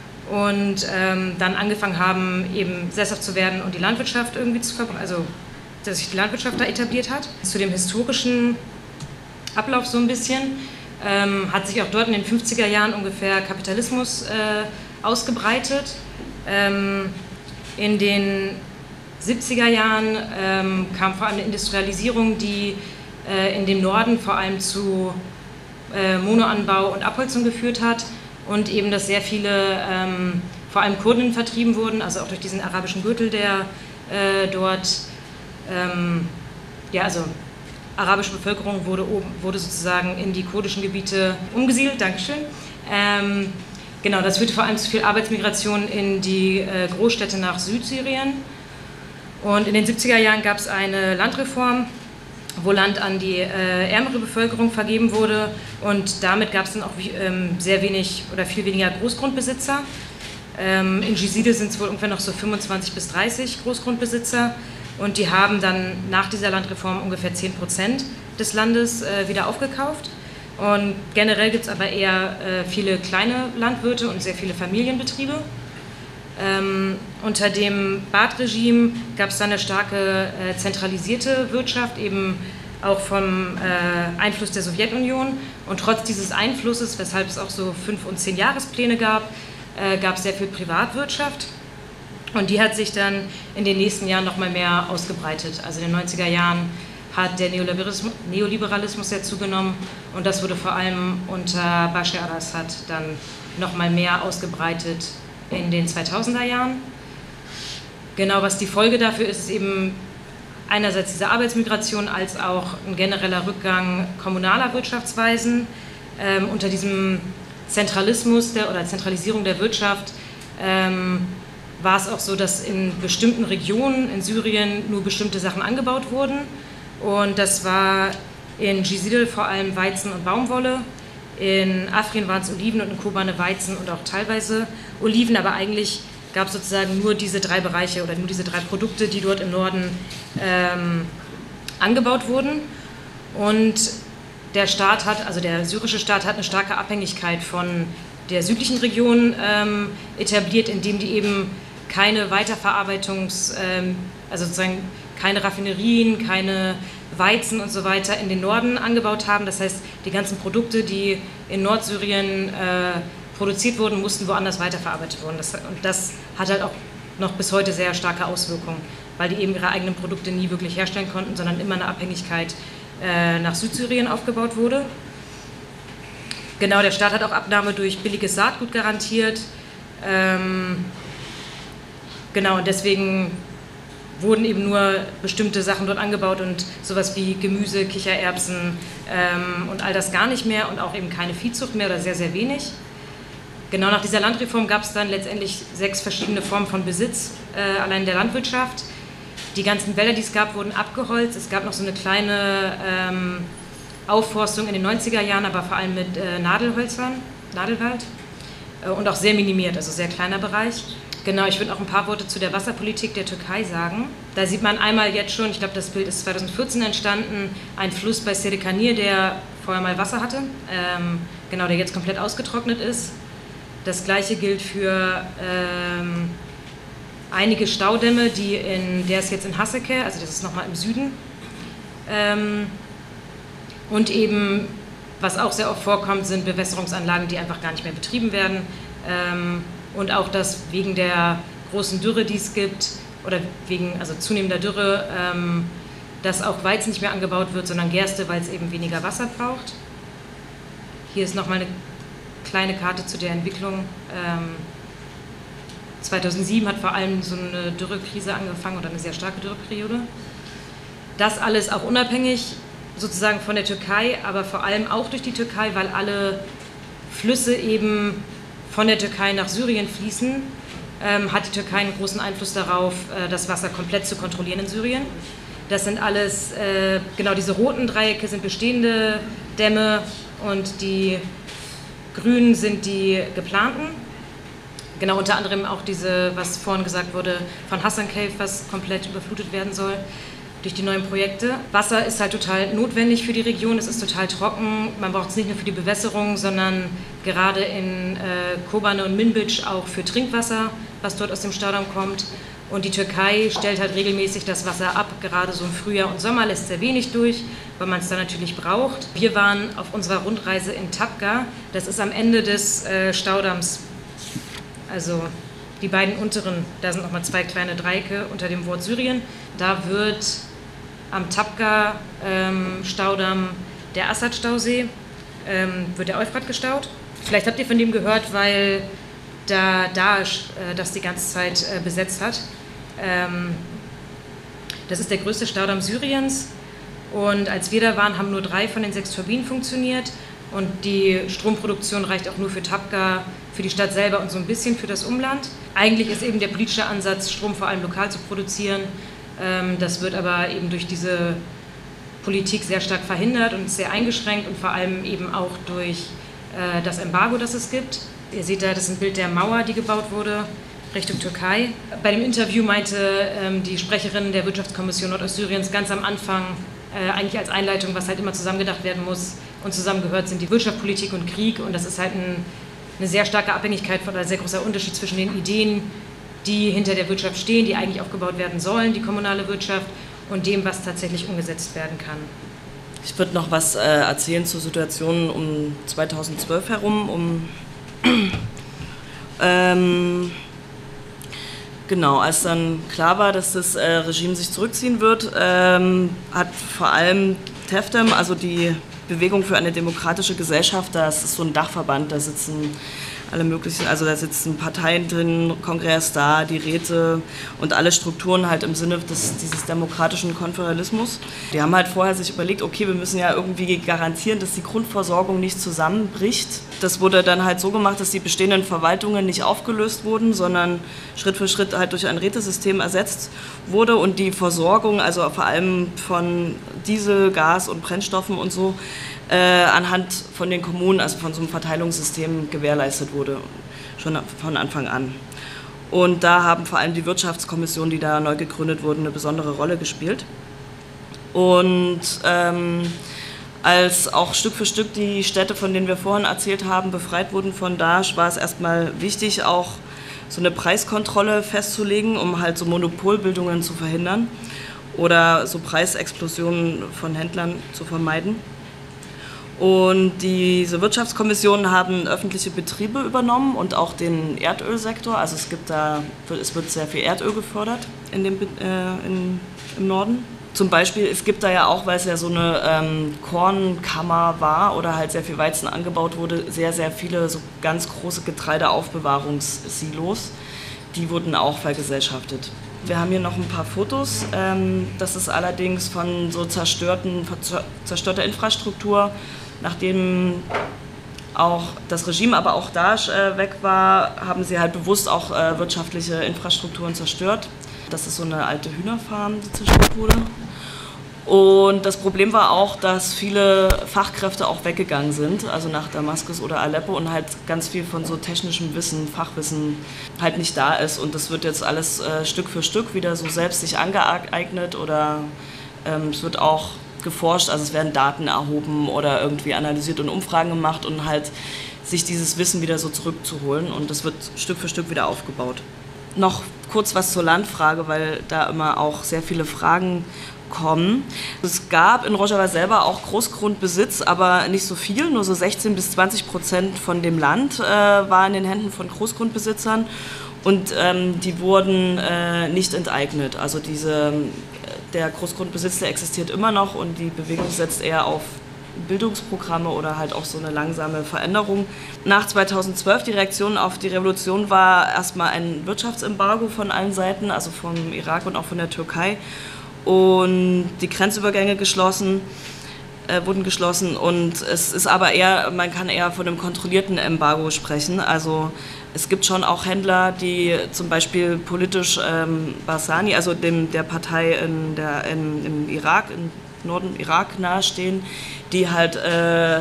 Und ähm, dann angefangen haben, eben sesshaft zu werden und die Landwirtschaft irgendwie zu verbreiten, also dass sich die Landwirtschaft da etabliert hat. Zu dem historischen Ablauf so ein bisschen ähm, hat sich auch dort in den fünfziger Jahren ungefähr Kapitalismus äh, ausgebreitet. Ähm, in den siebziger Jahren ähm, kam vor allem eine Industrialisierung, die äh, in dem Norden vor allem zu äh, Monoanbau und Abholzung geführt hat. Und eben, dass sehr viele, ähm, vor allem Kurden, vertrieben wurden, also auch durch diesen arabischen Gürtel, der äh, dort, ähm, ja, also arabische Bevölkerung wurde, oben, wurde sozusagen in die kurdischen Gebiete umgesiedelt, Dankeschön. Ähm, genau, das führte vor allem zu viel Arbeitsmigration in die äh, Großstädte nach Südsyrien. Und in den siebziger Jahren gab es eine Landreform, wo Land an die äh, ärmere Bevölkerung vergeben wurde und damit gab es dann auch ähm, sehr wenig oder viel weniger Großgrundbesitzer. Ähm, in Jizire sind es wohl ungefähr noch so fünfundzwanzig bis dreißig Großgrundbesitzer und die haben dann nach dieser Landreform ungefähr zehn Prozent des Landes äh, wieder aufgekauft. Und generell gibt es aber eher äh, viele kleine Landwirte und sehr viele Familienbetriebe. Ähm, unter dem Baath-Regime gab es dann eine starke äh, zentralisierte Wirtschaft, eben auch vom äh, Einfluss der Sowjetunion. Und trotz dieses Einflusses, weshalb es auch so fünf- und zehn Jahrespläne gab, äh, gab es sehr viel Privatwirtschaft. Und die hat sich dann in den nächsten Jahren noch mal mehr ausgebreitet. Also in den neunziger Jahren hat der Neoliberalismus, Neoliberalismus sehr zugenommen und das wurde vor allem unter Bashar al-Assad dann noch mal mehr ausgebreitet in den zweitausender Jahren. Genau, was die Folge dafür ist, ist eben einerseits diese Arbeitsmigration als auch ein genereller Rückgang kommunaler Wirtschaftsweisen. Ähm, unter diesem Zentralismus der, oder Zentralisierung der Wirtschaft ähm, war es auch so, dass in bestimmten Regionen in Syrien nur bestimmte Sachen angebaut wurden. Und das war in Jizidel vor allem Weizen und Baumwolle. In Afrin waren es Oliven und in Kobane Weizen und auch teilweise Oliven. Aber eigentlich gab es sozusagen nur diese drei Bereiche oder nur diese drei Produkte, die dort im Norden ähm, angebaut wurden. Und der Staat hat, also der syrische Staat hat eine starke Abhängigkeit von der südlichen Region ähm, etabliert, indem die eben keine Weiterverarbeitungs-, ähm, also sozusagen keine Raffinerien, keine Weizen und so weiter in den Norden angebaut haben. Das heißt, die ganzen Produkte, die in Nordsyrien äh, produziert wurden, mussten woanders weiterverarbeitet werden. Das, und das hat halt auch noch bis heute sehr starke Auswirkungen, weil die eben ihre eigenen Produkte nie wirklich herstellen konnten, sondern immer eine Abhängigkeit äh, nach Südsyrien aufgebaut wurde. Genau, der Staat hat auch Abnahme durch billiges Saatgut garantiert. Ähm, genau, und deswegen wurden eben nur bestimmte Sachen dort angebaut und sowas wie Gemüse, Kichererbsen ähm, und all das gar nicht mehr und auch eben keine Viehzucht mehr oder sehr, sehr wenig. Genau, nach dieser Landreform gab es dann letztendlich sechs verschiedene Formen von Besitz, äh, allein der Landwirtschaft. Die ganzen Wälder, die es gab, wurden abgeholzt. Es gab noch so eine kleine ähm, Aufforstung in den neunziger Jahren, aber vor allem mit äh, Nadelhölzern, Nadelwald äh, und auch sehr minimiert, also sehr kleiner Bereich. Genau, ich würde auch ein paar Worte zu der Wasserpolitik der Türkei sagen. Da sieht man einmal jetzt schon, ich glaube, das Bild ist zweitausendvierzehn entstanden, ein Fluss bei Serikanir, der vorher mal Wasser hatte, ähm, genau, der jetzt komplett ausgetrocknet ist. Das Gleiche gilt für ähm, einige Staudämme, die in, der ist jetzt in Haseke, also das ist nochmal im Süden. Ähm, und eben, was auch sehr oft vorkommt, sind Bewässerungsanlagen, die einfach gar nicht mehr betrieben werden. Ähm, und auch, dass wegen der großen Dürre, die es gibt, oder wegen also zunehmender Dürre, ähm, dass auch Weizen nicht mehr angebaut wird, sondern Gerste, weil es eben weniger Wasser braucht. Hier ist nochmal eine kleine Karte zu der Entwicklung. Ähm, zweitausendsieben hat vor allem so eine Dürrekrise angefangen oder eine sehr starke Dürreperiode. Das alles auch unabhängig sozusagen von der Türkei, aber vor allem auch durch die Türkei, weil alle Flüsse eben von der Türkei nach Syrien fließen, ähm, hat die Türkei einen großen Einfluss darauf, äh, das Wasser komplett zu kontrollieren in Syrien. Das sind alles, äh, genau diese roten Dreiecke sind bestehende Dämme und die grünen sind die geplanten. Genau, unter anderem auch diese, was vorhin gesagt wurde, von Hassan Cave, was komplett überflutet werden soll durch die neuen Projekte. Wasser ist halt total notwendig für die Region, es ist total trocken, man braucht es nicht nur für die Bewässerung, sondern gerade in äh, Kobane und Minbic auch für Trinkwasser, was dort aus dem Staudamm kommt. Und die Türkei stellt halt regelmäßig das Wasser ab, gerade so im Frühjahr und Sommer lässt sehr wenig durch, weil man es dann natürlich braucht. Wir waren auf unserer Rundreise in Tabqa, das ist am Ende des äh, Staudamms, also die beiden unteren, da sind nochmal zwei kleine Dreiecke unter dem Wort Syrien. Da wird am Tabqa-Staudamm ähm, der Assad-Stausee, ähm, wird der Euphrat gestaut. Vielleicht habt ihr von dem gehört, weil da Daesh äh, das die ganze Zeit äh, besetzt hat. Ähm, das ist der größte Staudamm Syriens und als wir da waren, haben nur drei von den sechs Turbinen funktioniert und die Stromproduktion reicht auch nur für Tabqa, für die Stadt selber und so ein bisschen für das Umland. Eigentlich ist eben der politische Ansatz, Strom vor allem lokal zu produzieren. Ähm, das wird aber eben durch diese Politik sehr stark verhindert und sehr eingeschränkt und vor allem eben auch durch äh, das Embargo, das es gibt. Ihr seht da, das ist ein Bild der Mauer, die gebaut wurde, Richtung Türkei. Bei dem Interview meinte ähm, die Sprecherin der Wirtschaftskommission Nordostsyriens ganz am Anfang, äh, eigentlich als Einleitung, was halt immer zusammengedacht werden muss und zusammengehört sind die Wirtschaft, Politik und Krieg. Und das ist halt ein, eine sehr starke Abhängigkeit von, oder ein sehr großer Unterschied zwischen den Ideen, die hinter der Wirtschaft stehen, die eigentlich aufgebaut werden sollen, die kommunale Wirtschaft, und dem, was tatsächlich umgesetzt werden kann. Ich würde noch was äh, erzählen zur Situation um zweitausendzwölf herum, um ähm, genau, als dann klar war, dass das äh, Regime sich zurückziehen wird, ähm, hat vor allem Teftem, also die Bewegung für eine demokratische Gesellschaft, das ist so ein Dachverband, da sitzen alle möglichen, also da sitzen Parteien drin, Kongress da, die Räte und alle Strukturen halt im Sinne des, dieses demokratischen Konföderalismus. Die haben halt vorher sich überlegt, okay, wir müssen ja irgendwie garantieren, dass die Grundversorgung nicht zusammenbricht. Das wurde dann halt so gemacht, dass die bestehenden Verwaltungen nicht aufgelöst wurden, sondern Schritt für Schritt halt durch ein Rätesystem ersetzt wurde und die Versorgung, also vor allem von Diesel, Gas und Brennstoffen und so, Äh, anhand von den Kommunen, also von so einem Verteilungssystem gewährleistet wurde, schon von Anfang an. Und da haben vor allem die Wirtschaftskommissionen, die da neu gegründet wurden, eine besondere Rolle gespielt. Und ähm, als auch Stück für Stück die Städte, von denen wir vorhin erzählt haben, befreit wurden von Daesh, war es erstmal wichtig, auch so eine Preiskontrolle festzulegen, um halt so Monopolbildungen zu verhindern oder so Preisexplosionen von Händlern zu vermeiden. Und diese Wirtschaftskommissionen haben öffentliche Betriebe übernommen und auch den Erdölsektor. Also es gibt da, es wird sehr viel Erdöl gefördert in dem, äh, in, im Norden. Zum Beispiel, es gibt da ja auch, weil es ja so eine ähm, Kornkammer war oder halt sehr viel Weizen angebaut wurde, sehr, sehr viele so ganz große Getreideaufbewahrungssilos. Die wurden auch vergesellschaftet. Wir haben hier noch ein paar Fotos. Ähm, das ist allerdings von so zerstörten, zerstörter Infrastruktur. Nachdem auch das Regime, aber auch Daesh äh, weg war, haben sie halt bewusst auch äh, wirtschaftliche Infrastrukturen zerstört. Das ist so eine alte Hühnerfarm, die zerstört wurde. Und das Problem war auch, dass viele Fachkräfte auch weggegangen sind, also nach Damaskus oder Aleppo, und halt ganz viel von so technischem Wissen, Fachwissen halt nicht da ist. Und das wird jetzt alles äh, Stück für Stück wieder so selbst sich angeeignet oder ähm, es wird auch geforscht, also es werden Daten erhoben oder irgendwie analysiert und Umfragen gemacht und halt sich dieses Wissen wieder so zurückzuholen, und das wird Stück für Stück wieder aufgebaut. Noch kurz was zur Landfrage, weil da immer auch sehr viele Fragen kommen. Es gab in Rojava selber auch Großgrundbesitz, aber nicht so viel, nur so sechzehn bis zwanzig Prozent von dem Land äh, war in den Händen von Großgrundbesitzern, und ähm, die wurden äh, nicht enteignet. Also diese, der Großgrundbesitz, der existiert immer noch, und die Bewegung setzt eher auf Bildungsprogramme oder halt auch so eine langsame Veränderung. Nach zweitausendzwölf, die Reaktion auf die Revolution war erstmal ein Wirtschaftsembargo von allen Seiten, also vom Irak und auch von der Türkei. Und die Grenzübergänge geschlossen, äh, wurden geschlossen, und es ist aber eher, man kann eher von einem kontrollierten Embargo sprechen. Also es gibt schon auch Händler, die zum Beispiel politisch ähm, Barzani, also dem, der Partei in der, in, im Irak, im Norden Irak nahestehen, die halt äh,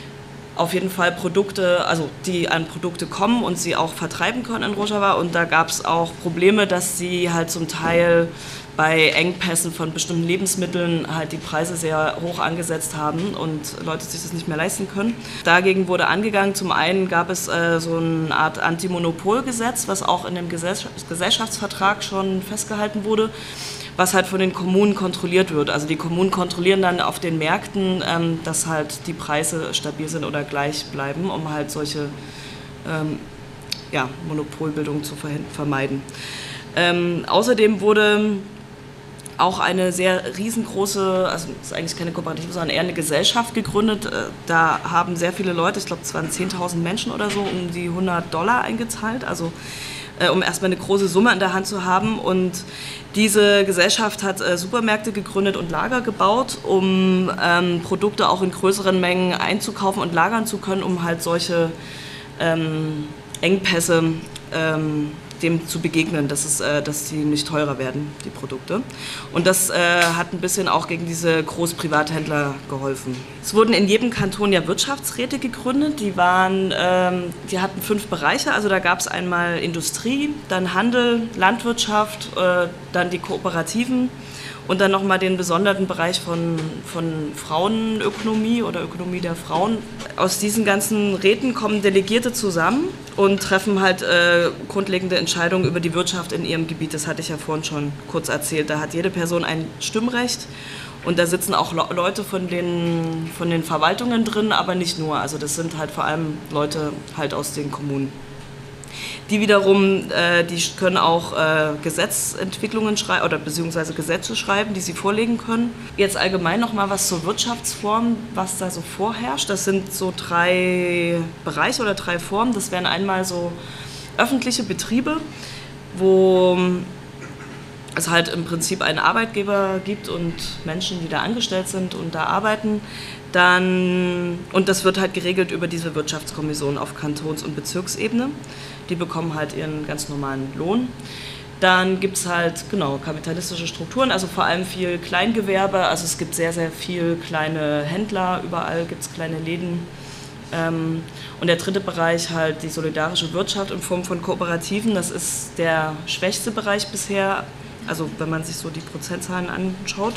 auf jeden Fall Produkte, also die an Produkte kommen und sie auch vertreiben können in Rojava. Und da gab es auch Probleme, dass sie halt zum Teil bei Engpässen von bestimmten Lebensmitteln halt die Preise sehr hoch angesetzt haben und Leute sich das nicht mehr leisten können. Dagegen wurde angegangen. Zum einen gab es äh, so eine Art Antimonopolgesetz, was auch in dem Gesell- Gesellschaftsvertrag schon festgehalten wurde, was halt von den Kommunen kontrolliert wird. Also die Kommunen kontrollieren dann auf den Märkten, ähm, dass halt die Preise stabil sind oder gleich bleiben, um halt solche ähm, ja, Monopolbildung zu vermeiden. Ähm, außerdem wurde auch eine sehr riesengroße, also es ist eigentlich keine Kooperative, sondern eher eine Gesellschaft gegründet. Da haben sehr viele Leute, ich glaube es waren zehntausend Menschen oder so, um die hundert Dollar eingezahlt, also äh, um erstmal eine große Summe in der Hand zu haben. Und diese Gesellschaft hat äh, Supermärkte gegründet und Lager gebaut, um ähm, Produkte auch in größeren Mengen einzukaufen und lagern zu können, um halt solche ähm, Engpässe ähm, dem zu begegnen, dass, es, äh, dass die nicht teurer werden, die Produkte. Und das äh, hat ein bisschen auch gegen diese Großprivathändler geholfen. Es wurden in jedem Kanton ja Wirtschaftsräte gegründet, die, waren, ähm, die hatten fünf Bereiche, also da gab es einmal Industrie, dann Handel, Landwirtschaft, äh, dann die Kooperativen und dann nochmal den besonderen Bereich von, von Frauenökonomie oder Ökonomie der Frauen. Aus diesen ganzen Räten kommen Delegierte zusammen und treffen halt äh, grundlegende Entscheidungen über die Wirtschaft in ihrem Gebiet. Das hatte ich ja vorhin schon kurz erzählt. Da hat jede Person ein Stimmrecht und da sitzen auch Le- Leute von den, von den Verwaltungen drin, aber nicht nur. Also das sind halt vor allem Leute halt aus den Kommunen. Die wiederum, äh, die können auch äh, Gesetzentwicklungen schreiben oder beziehungsweise Gesetze schreiben, die sie vorlegen können. Jetzt allgemein nochmal was zur Wirtschaftsform, was da so vorherrscht. Das sind so drei Bereiche oder drei Formen. Das wären einmal so öffentliche Betriebe, wo es halt im Prinzip einen Arbeitgeber gibt und Menschen, die da angestellt sind und da arbeiten. Dann, und das wird halt geregelt über diese Wirtschaftskommission auf Kantons- und Bezirksebene. Die bekommen halt ihren ganz normalen Lohn. Dann gibt es halt, genau, kapitalistische Strukturen, also vor allem viel Kleingewerbe. Also es gibt sehr, sehr viel kleine Händler, überall gibt es kleine Läden. Ähm, und der dritte Bereich halt die solidarische Wirtschaft in Form von Kooperativen. Das ist der schwächste Bereich bisher, also wenn man sich so die Prozentzahlen anschaut.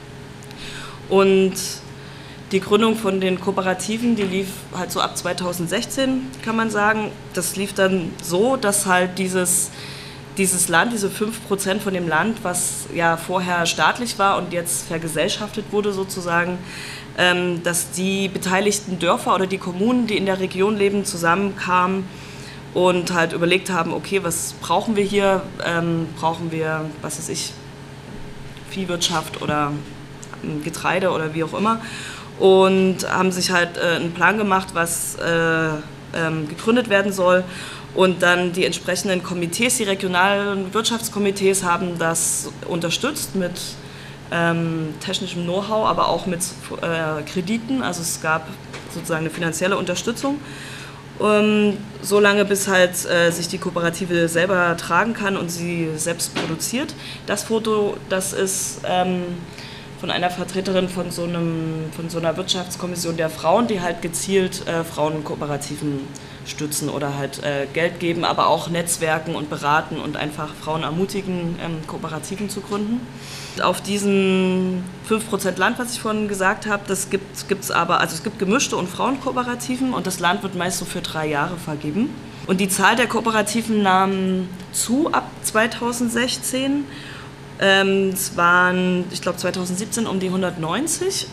Und die Gründung von den Kooperativen, die lief halt so ab zweitausendsechzehn, kann man sagen. Das lief dann so, dass halt dieses, dieses Land, diese fünf Prozent von dem Land, was ja vorher staatlich war und jetzt vergesellschaftet wurde sozusagen, ähm, dass die beteiligten Dörfer oder die Kommunen, die in der Region leben, zusammenkamen und halt überlegt haben, okay, was brauchen wir hier? Ähm, brauchen wir, was weiß ich, Viehwirtschaft oder Getreide oder wie auch immer. Und haben sich halt äh, einen Plan gemacht, was äh, ähm, gegründet werden soll. Und dann die entsprechenden Komitees, die regionalen Wirtschaftskomitees haben das unterstützt mit ähm, technischem Know-how, aber auch mit äh, Krediten. Also es gab sozusagen eine finanzielle Unterstützung. Ähm, so lange bis halt äh, sich die Kooperative selber tragen kann und sie selbst produziert. Das Foto, das ist ähm, von einer Vertreterin von so, einem, von so einer Wirtschaftskommission der Frauen, die halt gezielt äh, Frauenkooperativen stützen oder halt äh, Geld geben, aber auch Netzwerken und beraten und einfach Frauen ermutigen, ähm, Kooperativen zu gründen. Auf diesen fünf Prozent Land, was ich vorhin gesagt habe, das gibt es aber, also es gibt gemischte und Frauenkooperativen und das Land wird meist so für drei Jahre vergeben. Und die Zahl der Kooperativen nahm zu ab zweitausendsechzehn. Ähm, es waren, ich glaube, zweitausendsiebzehn um die hundertneunzig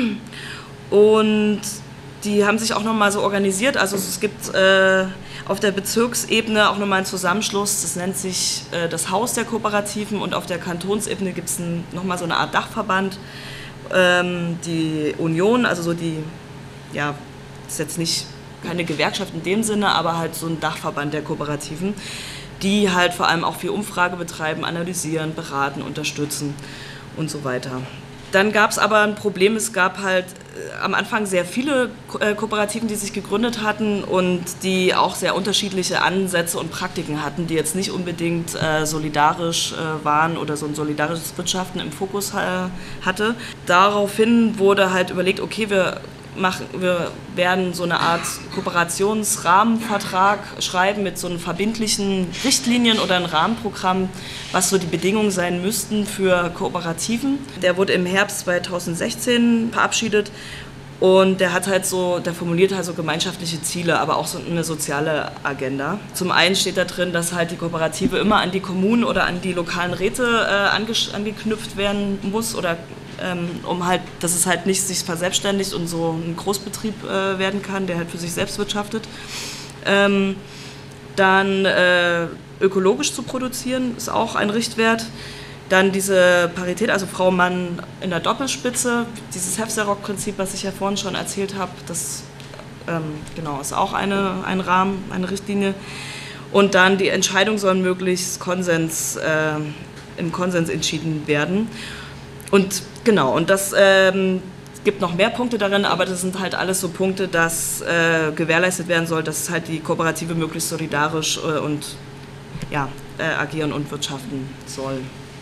und die haben sich auch nochmal so organisiert. Also es gibt äh, auf der Bezirksebene auch nochmal einen Zusammenschluss, das nennt sich äh, das Haus der Kooperativen und auf der Kantonsebene gibt es nochmal so eine Art Dachverband, ähm, die Union, also so die, ja, das ist jetzt nicht keine Gewerkschaft in dem Sinne, aber halt so ein Dachverband der Kooperativen, die halt vor allem auch viel Umfrage betreiben, analysieren, beraten, unterstützen und so weiter. Dann gab es aber ein Problem, es gab halt äh, am Anfang sehr viele Ko äh, Kooperativen, die sich gegründet hatten und die auch sehr unterschiedliche Ansätze und Praktiken hatten, die jetzt nicht unbedingt äh, solidarisch äh, waren oder so ein solidarisches Wirtschaften im Fokus äh, hatte. Daraufhin wurde halt überlegt, okay, wir Machen, wir werden so eine Art Kooperationsrahmenvertrag schreiben mit so einen verbindlichen Richtlinien oder ein Rahmenprogramm, was so die Bedingungen sein müssten für Kooperativen. Der wurde im Herbst zweitausendsechzehn verabschiedet und der hat halt so, der formuliert halt so gemeinschaftliche Ziele, aber auch so eine soziale Agenda. Zum einen steht da drin, dass halt die Kooperative immer an die Kommunen oder an die lokalen Räte äh, ange angeknüpft werden muss oder Ähm, um halt, dass es halt nicht sich verselbstständigt und so ein Großbetrieb äh, werden kann, der halt für sich selbst wirtschaftet. Ähm, dann äh, ökologisch zu produzieren, ist auch ein Richtwert. Dann diese Parität, also Frau, Mann in der Doppelspitze, dieses Hefserock-Prinzip, was ich ja vorhin schon erzählt habe, das ähm, genau, ist auch eine, ein Rahmen, eine Richtlinie. Und dann die Entscheidungen sollen möglichst Konsens, äh, im Konsens entschieden werden. Und genau, und das ähm, gibt noch mehr Punkte darin, aber das sind halt alles so Punkte, dass äh, gewährleistet werden soll, dass halt die Kooperative möglichst solidarisch äh, und ja, äh, agieren und wirtschaften soll.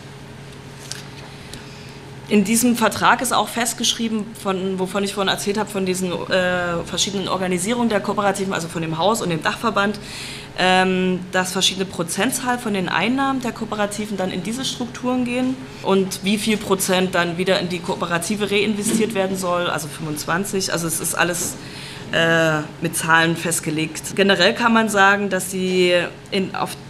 In diesem Vertrag ist auch festgeschrieben, von, wovon ich vorhin erzählt habe, von diesen äh, verschiedenen Organisierungen der Kooperativen, also von dem Haus und dem Dachverband, ähm, dass verschiedene Prozentzahl von den Einnahmen der Kooperativen dann in diese Strukturen gehen und wie viel Prozent dann wieder in die Kooperative reinvestiert werden soll, also fünfundzwanzig, also es ist alles äh, mit Zahlen festgelegt. Generell kann man sagen, dass sie in, auf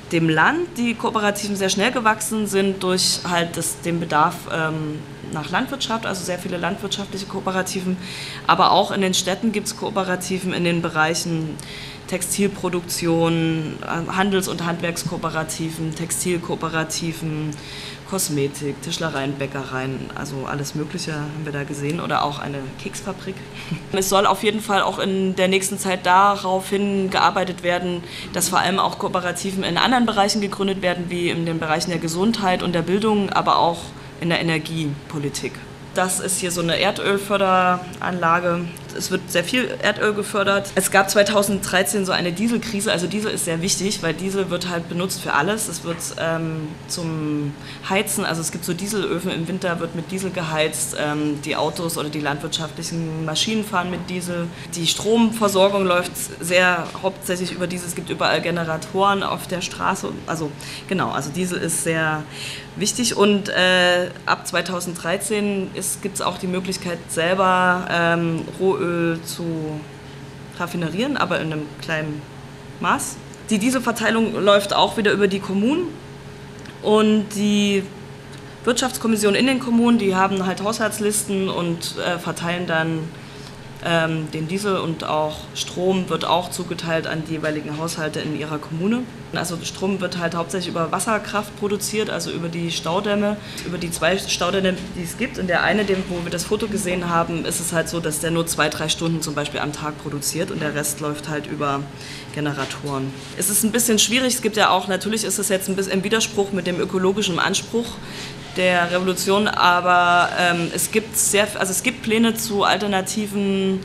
dem Land die Kooperativen sehr schnell gewachsen sind durch halt das, den Bedarf ähm, nach Landwirtschaft, also sehr viele landwirtschaftliche Kooperativen. Aber auch in den Städten gibt es Kooperativen in den Bereichen Textilproduktion, Handels- und Handwerkskooperativen, Textilkooperativen, Kosmetik, Tischlereien, Bäckereien, also alles Mögliche haben wir da gesehen oder auch eine Keksfabrik. Es soll auf jeden Fall auch in der nächsten Zeit darauf hingearbeitet werden, dass vor allem auch Kooperativen in anderen Bereichen gegründet werden, wie in den Bereichen der Gesundheit und der Bildung, aber auch in der Energiepolitik. Das ist hier so eine Erdölförderanlage. Es wird sehr viel Erdöl gefördert. Es gab zweitausenddreizehn so eine Dieselkrise. Also Diesel ist sehr wichtig, weil Diesel wird halt benutzt für alles. Es wird ähm, zum Heizen, also es gibt so Dieselöfen, im Winter wird mit Diesel geheizt. Ähm, die Autos oder die landwirtschaftlichen Maschinen fahren mit Diesel. Die Stromversorgung läuft sehr hauptsächlich über Diesel. Es gibt überall Generatoren auf der Straße. Also genau, also Diesel ist sehr wichtig. Und äh, ab zweitausenddreizehn gibt es auch die Möglichkeit, selber ähm, Rohöl zu raffinerieren, aber in einem kleinen Maß. Die Dieselverteilung läuft auch wieder über die Kommunen und die Wirtschaftskommission in den Kommunen, die haben halt Haushaltslisten und äh, verteilen dann ähm, den Diesel, und auch Strom wird auch zugeteilt an die jeweiligen Haushalte in ihrer Kommune. Also Strom wird halt hauptsächlich über Wasserkraft produziert, also über die Staudämme, über die zwei Staudämme, die es gibt. Und der eine, dem, wo wir das Foto gesehen haben, ist es halt so, dass der nur zwei, drei Stunden zum Beispiel am Tag produziert und der Rest läuft halt über Generatoren. Es ist ein bisschen schwierig, es gibt ja auch, natürlich ist es jetzt ein bisschen im Widerspruch mit dem ökologischen Anspruch der Revolution, aber ähm, es gibt sehr, also es gibt Pläne zu alternativen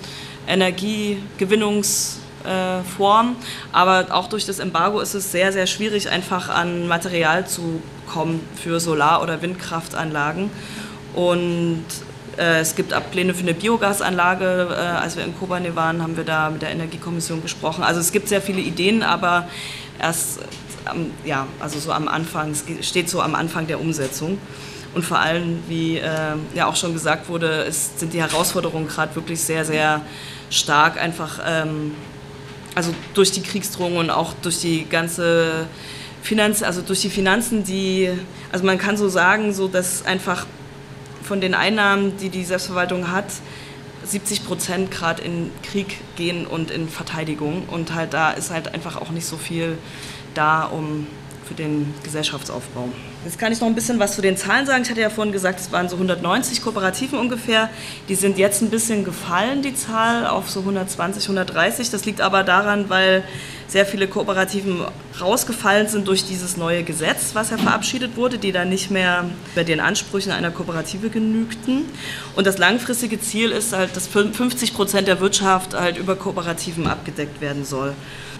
Energiegewinnungsformen, äh, aber auch durch das Embargo ist es sehr, sehr schwierig, einfach an Material zu kommen für Solar- oder Windkraftanlagen. Und äh, es gibt auch Pläne für eine Biogasanlage. Äh, als wir in Kobane waren, haben wir da mit der Energiekommission gesprochen. Also es gibt sehr viele Ideen, aber erst ja, also so am Anfang, es steht so am Anfang der Umsetzung. Und vor allem, wie äh, ja auch schon gesagt wurde, ist, sind die Herausforderungen gerade wirklich sehr, sehr stark, einfach ähm, also durch die Kriegsdrohung und auch durch die ganze Finanz, also durch die Finanzen, die, also man kann so sagen, so dass einfach von den Einnahmen, die die Selbstverwaltung hat, siebzig Prozent gerade in Krieg gehen und in Verteidigung, und halt da ist halt einfach auch nicht so viel da, um für den Gesellschaftsaufbau. Jetzt kann ich noch ein bisschen was zu den Zahlen sagen. Ich hatte ja vorhin gesagt, es waren so hundertneunzig Kooperativen ungefähr. Die sind jetzt ein bisschen gefallen, die Zahl, auf so hundertzwanzig, hundertdreißig. Das liegt aber daran, weil sehr viele Kooperativen rausgefallen sind durch dieses neue Gesetz, was ja verabschiedet wurde, die dann nicht mehr bei den Ansprüchen einer Kooperative genügten. Und das langfristige Ziel ist halt, dass fünfzig Prozent der Wirtschaft halt über Kooperativen abgedeckt werden soll.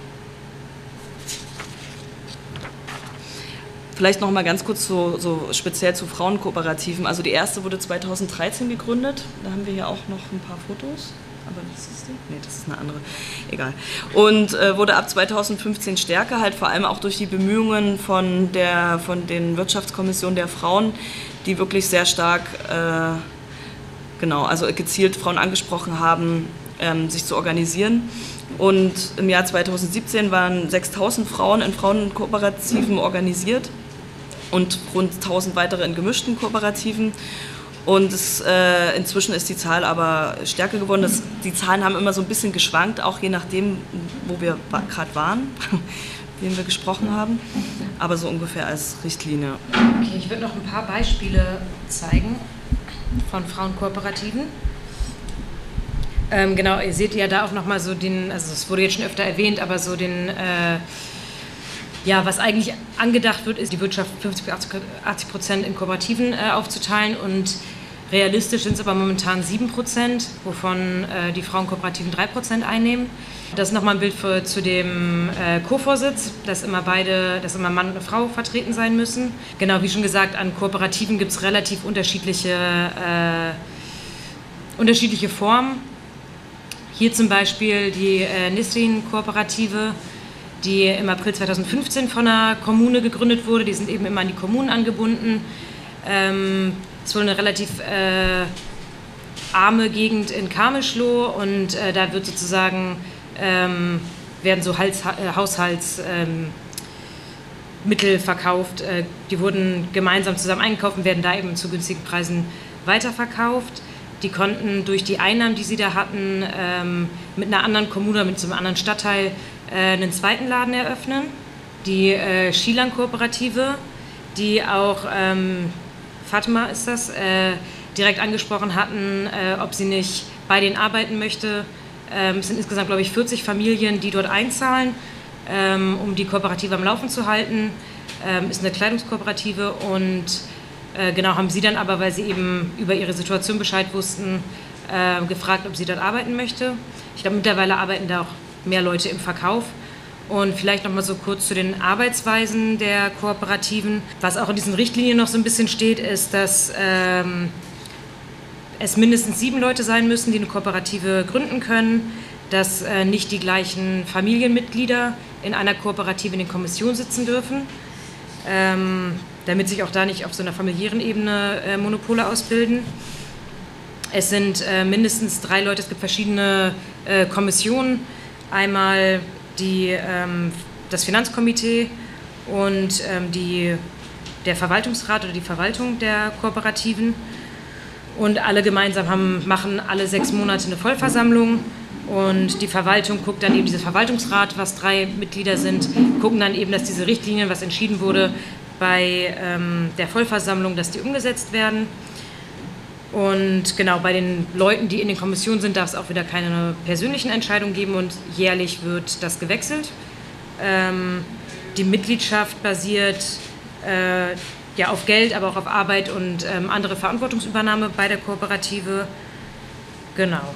Vielleicht noch mal ganz kurz so, so speziell zu Frauenkooperativen. Also die erste wurde zweitausenddreizehn gegründet. Da haben wir hier auch noch ein paar Fotos. Aber das ist die? Nee, das ist eine andere. Egal. Und äh, wurde ab zweitausendfünfzehn stärker, halt vor allem auch durch die Bemühungen von, der, von den Wirtschaftskommissionen der Frauen, die wirklich sehr stark, äh, genau, also gezielt Frauen angesprochen haben, ähm, sich zu organisieren. Und im Jahr zweitausendsiebzehn waren sechstausend Frauen in Frauenkooperativen organisiert und rund tausend weitere in gemischten Kooperativen. Und es, äh, inzwischen ist die Zahl aber stärker geworden. Das, die Zahlen haben immer so ein bisschen geschwankt, auch je nachdem, wo wir gerade waren, mit denen wir gesprochen haben. Aber so ungefähr als Richtlinie. Okay, ich würde noch ein paar Beispiele zeigen von Frauenkooperativen. Ähm, genau, ihr seht ja da auch nochmal so den, also es wurde jetzt schon öfter erwähnt, aber so den, äh, ja, was eigentlich angedacht wird, ist die Wirtschaft fünfzig bis achtzig Prozent in Kooperativen äh, aufzuteilen, und realistisch sind es aber momentan sieben Prozent, wovon äh, die Frauenkooperativen drei Prozent einnehmen. Das ist nochmal ein Bild für, zu dem äh, Co-Vorsitz, dass immer beide, dass immer Mann und eine Frau vertreten sein müssen. Genau, wie schon gesagt, an Kooperativen gibt es relativ unterschiedliche, äh, unterschiedliche Formen. Hier zum Beispiel die äh, Nisrin-Kooperative, die im April zweitausendfünfzehn von einer Kommune gegründet wurde. Die sind eben immer an die Kommunen angebunden. Ähm, es wurde eine relativ äh, arme Gegend in Karmischlo, und äh, da wird sozusagen, ähm, werden so Hals, äh, Haushalts, ähm, Mittel verkauft. Äh, die wurden gemeinsam zusammen eingekauft und werden da eben zu günstigen Preisen weiterverkauft. Die konnten durch die Einnahmen, die sie da hatten, ähm, mit einer anderen Kommune, mit so einem anderen Stadtteil äh, einen zweiten Laden eröffnen. Die äh, Schilan-Kooperative, die auch, ähm, Fatima ist das, äh, direkt angesprochen hatten, äh, ob sie nicht bei denen arbeiten möchte. Ähm, es sind insgesamt, glaube ich, vierzig Familien, die dort einzahlen, ähm, um die Kooperative am Laufen zu halten. Ähm, ist eine Kleidungskooperative und äh, genau haben sie dann aber, weil sie eben über ihre Situation Bescheid wussten, äh, gefragt, ob sie dort arbeiten möchte. Ich glaube, mittlerweile arbeiten da auch mehr Leute im Verkauf. Und vielleicht noch mal so kurz zu den Arbeitsweisen der Kooperativen. Was auch in diesen Richtlinien noch so ein bisschen steht, ist, dass ähm, es mindestens sieben Leute sein müssen, die eine Kooperative gründen können, dass äh, nicht die gleichen Familienmitglieder in einer Kooperative in den Kommissionen sitzen dürfen, ähm, damit sich auch da nicht auf so einer familiären Ebene äh, Monopole ausbilden. Es sind äh, mindestens drei Leute, es gibt verschiedene äh, Kommissionen, einmal die, ähm, das Finanzkomitee und ähm, die, der Verwaltungsrat oder die Verwaltung der Kooperativen. Und alle gemeinsam haben, machen alle sechs Monate eine Vollversammlung und die Verwaltung guckt dann eben, dieser Verwaltungsrat, was drei Mitglieder sind, gucken dann eben, dass diese Richtlinien, was entschieden wurde bei ähm, der Vollversammlung, dass die umgesetzt werden. Und genau, bei den Leuten, die in den Kommissionen sind, darf es auch wieder keine persönlichen Entscheidungen geben und jährlich wird das gewechselt. Ähm, die Mitgliedschaft basiert äh, ja auf Geld, aber auch auf Arbeit und ähm, andere Verantwortungsübernahme bei der Kooperative. Genau.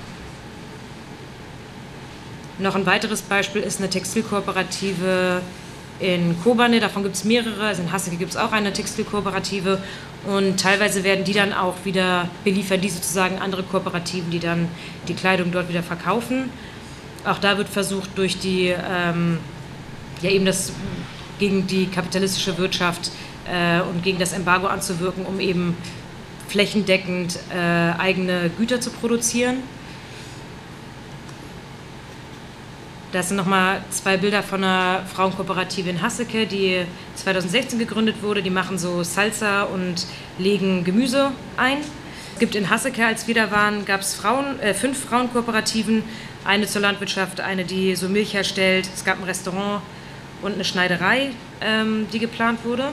Noch ein weiteres Beispiel ist eine Textilkooperative in Kobane, davon gibt es mehrere, also in Haseke gibt es auch eine Textilkooperative und teilweise werden die dann auch wieder beliefern, die sozusagen andere Kooperativen, die dann die Kleidung dort wieder verkaufen. Auch da wird versucht, durch die, ähm, ja eben das gegen die kapitalistische Wirtschaft äh, und gegen das Embargo anzuwirken, um eben flächendeckend äh, eigene Güter zu produzieren. Das sind nochmal zwei Bilder von einer Frauenkooperative in Haseke, die zweitausendsechzehn gegründet wurde. Die machen so Salsa und legen Gemüse ein. Es gibt in Haseke, als wir da waren, gab es Frauen, äh, fünf Frauenkooperativen. Eine zur Landwirtschaft, eine, die so Milch herstellt. Es gab ein Restaurant und eine Schneiderei, ähm, die geplant wurde.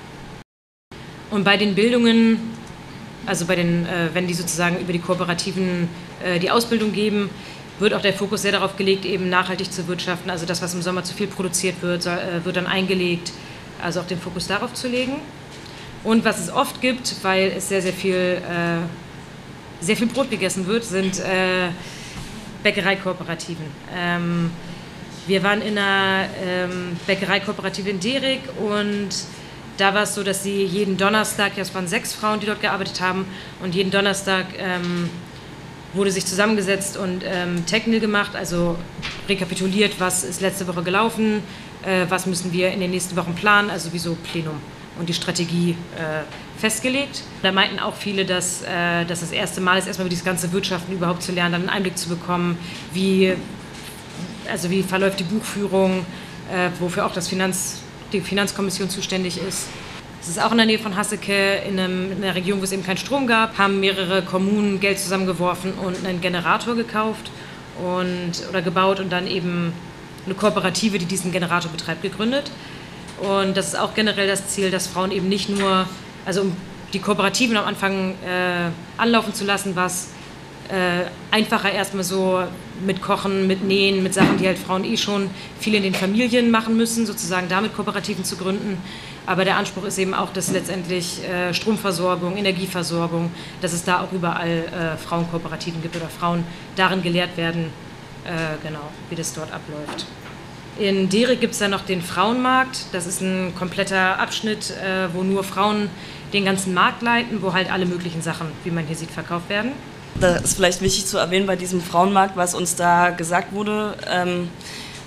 Und bei den Bildungen, also bei den, äh, wenn die sozusagen über die Kooperativen äh, die Ausbildung geben, wird auch der Fokus sehr darauf gelegt, eben nachhaltig zu wirtschaften. Also das, was im Sommer zu viel produziert wird, soll, äh, wird dann eingelegt, also auch den Fokus darauf zu legen. Und was es oft gibt, weil es sehr, sehr viel, äh, sehr viel Brot gegessen wird, sind äh, Bäckereikooperativen. Ähm, wir waren in einer ähm, Bäckereikooperative in Derik und da war es so, dass sie jeden Donnerstag, ja es waren sechs Frauen, die dort gearbeitet haben, und jeden Donnerstag ähm, wurde sich zusammengesetzt und ähm, Technical gemacht, also rekapituliert, was ist letzte Woche gelaufen, äh, was müssen wir in den nächsten Wochen planen, also wie so Plenum und die Strategie äh, festgelegt. Da meinten auch viele, dass äh, das das erste Mal ist, erstmal über dieses ganze Wirtschaften überhaupt zu lernen, dann einen Einblick zu bekommen, wie, also wie verläuft die Buchführung, äh, wofür auch das Finanz, die Finanzkommission zuständig ist. Es ist auch in der Nähe von Haseke, in, einem, in einer Region, wo es eben keinen Strom gab, haben mehrere Kommunen Geld zusammengeworfen und einen Generator gekauft und, oder gebaut und dann eben eine Kooperative, die diesen Generator betreibt, gegründet. Und das ist auch generell das Ziel, dass Frauen eben nicht nur, also um die Kooperativen am Anfang äh, anlaufen zu lassen, was äh, einfacher erstmal so mit Kochen, mit Nähen, mit Sachen, die halt Frauen eh schon viel in den Familien machen müssen, sozusagen damit Kooperativen zu gründen. Aber der Anspruch ist eben auch, dass letztendlich äh, Stromversorgung, Energieversorgung, dass es da auch überall äh, Frauenkooperativen gibt oder Frauen darin gelehrt werden, äh, genau, wie das dort abläuft. In Derik gibt es dann noch den Frauenmarkt. Das ist ein kompletter Abschnitt, äh, wo nur Frauen den ganzen Markt leiten, wo halt alle möglichen Sachen, wie man hier sieht, verkauft werden. Das ist vielleicht wichtig zu erwähnen bei diesem Frauenmarkt, was uns da gesagt wurde. Ähm,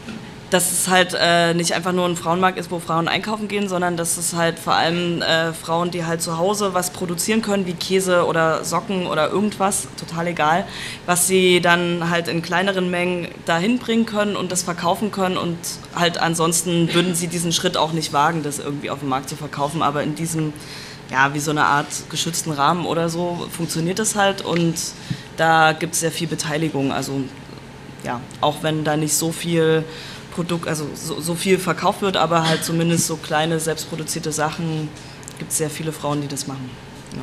dass es halt äh, nicht einfach nur ein Frauenmarkt ist, wo Frauen einkaufen gehen, sondern dass es halt vor allem äh, Frauen, die halt zu Hause was produzieren können, wie Käse oder Socken oder irgendwas, total egal, was sie dann halt in kleineren Mengen dahin bringen können und das verkaufen können und halt ansonsten würden sie diesen Schritt auch nicht wagen, das irgendwie auf dem Markt zu verkaufen, aber in diesem, ja, wie so eine Art geschützten Rahmen oder so funktioniert das halt und da gibt es sehr viel Beteiligung, also ja, auch wenn da nicht so viel Produkt, also so, so viel verkauft wird, aber halt zumindest so kleine, selbstproduzierte Sachen, gibt es sehr viele Frauen, die das machen. Ja.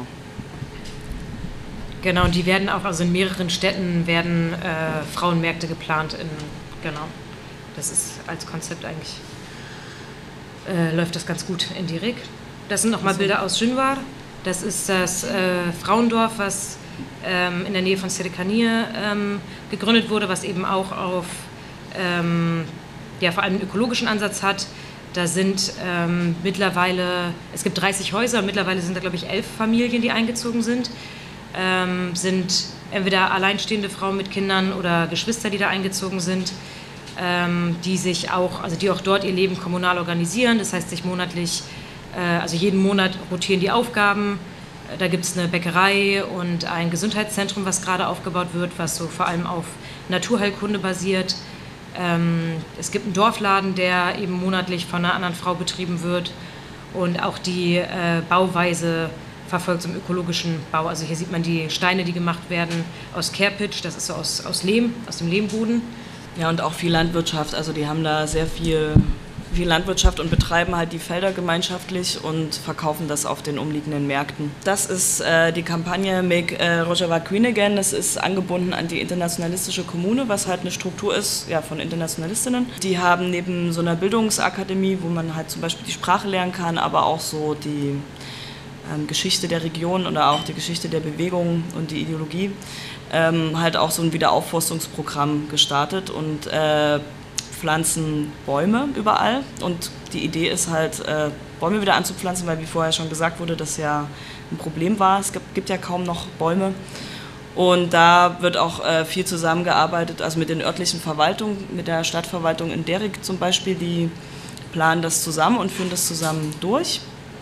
Genau, und die werden auch, also in mehreren Städten werden äh, Frauenmärkte geplant, in, genau, das ist als Konzept eigentlich, äh, läuft das ganz gut in Direk. Das sind nochmal Bilder aus Jinwar, das ist das äh, Frauendorf, was ähm, in der Nähe von Serikaniye ähm, gegründet wurde, was eben auch auf ähm, ja, vor allem einen ökologischen Ansatz hat. Da sind ähm, mittlerweile, es gibt dreißig Häuser, mittlerweile sind da, glaube ich, elf Familien, die eingezogen sind. Ähm, sind entweder alleinstehende Frauen mit Kindern oder Geschwister, die da eingezogen sind, ähm, die sich auch, also die auch dort ihr Leben kommunal organisieren, das heißt sich monatlich, äh, also jeden Monat rotieren die Aufgaben. Da gibt es eine Bäckerei und ein Gesundheitszentrum, was gerade aufgebaut wird, was so vor allem auf Naturheilkunde basiert. Ähm, es gibt einen Dorfladen, der eben monatlich von einer anderen Frau betrieben wird und auch die äh, Bauweise verfolgt zum ökologischen Bau. Also hier sieht man die Steine, die gemacht werden aus Care-Pitch, das ist so aus, aus Lehm, aus dem Lehmboden. Ja, und auch viel Landwirtschaft, also die haben da sehr viel, viel Landwirtschaft und betreiben halt die Felder gemeinschaftlich und verkaufen das auf den umliegenden Märkten. Das ist äh, die Kampagne Make äh, Rojava Queen Again, das ist angebunden an die internationalistische Kommune, was halt eine Struktur ist, ja, von Internationalistinnen. Die haben neben so einer Bildungsakademie, wo man halt zum Beispiel die Sprache lernen kann, aber auch so die ähm, Geschichte der Region oder auch die Geschichte der Bewegung und die Ideologie, ähm, halt auch so ein Wiederaufforstungsprogramm gestartet und äh, pflanzen Bäume überall und die Idee ist halt, äh, Bäume wieder anzupflanzen, weil wie vorher schon gesagt wurde, das ja ein Problem war. Es gibt, gibt ja kaum noch Bäume und da wird auch äh, viel zusammengearbeitet, also mit den örtlichen Verwaltungen, mit der Stadtverwaltung in Derik zum Beispiel, die planen das zusammen und führen das zusammen durch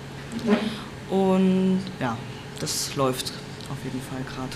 und ja, das läuft auf jeden Fall gerade.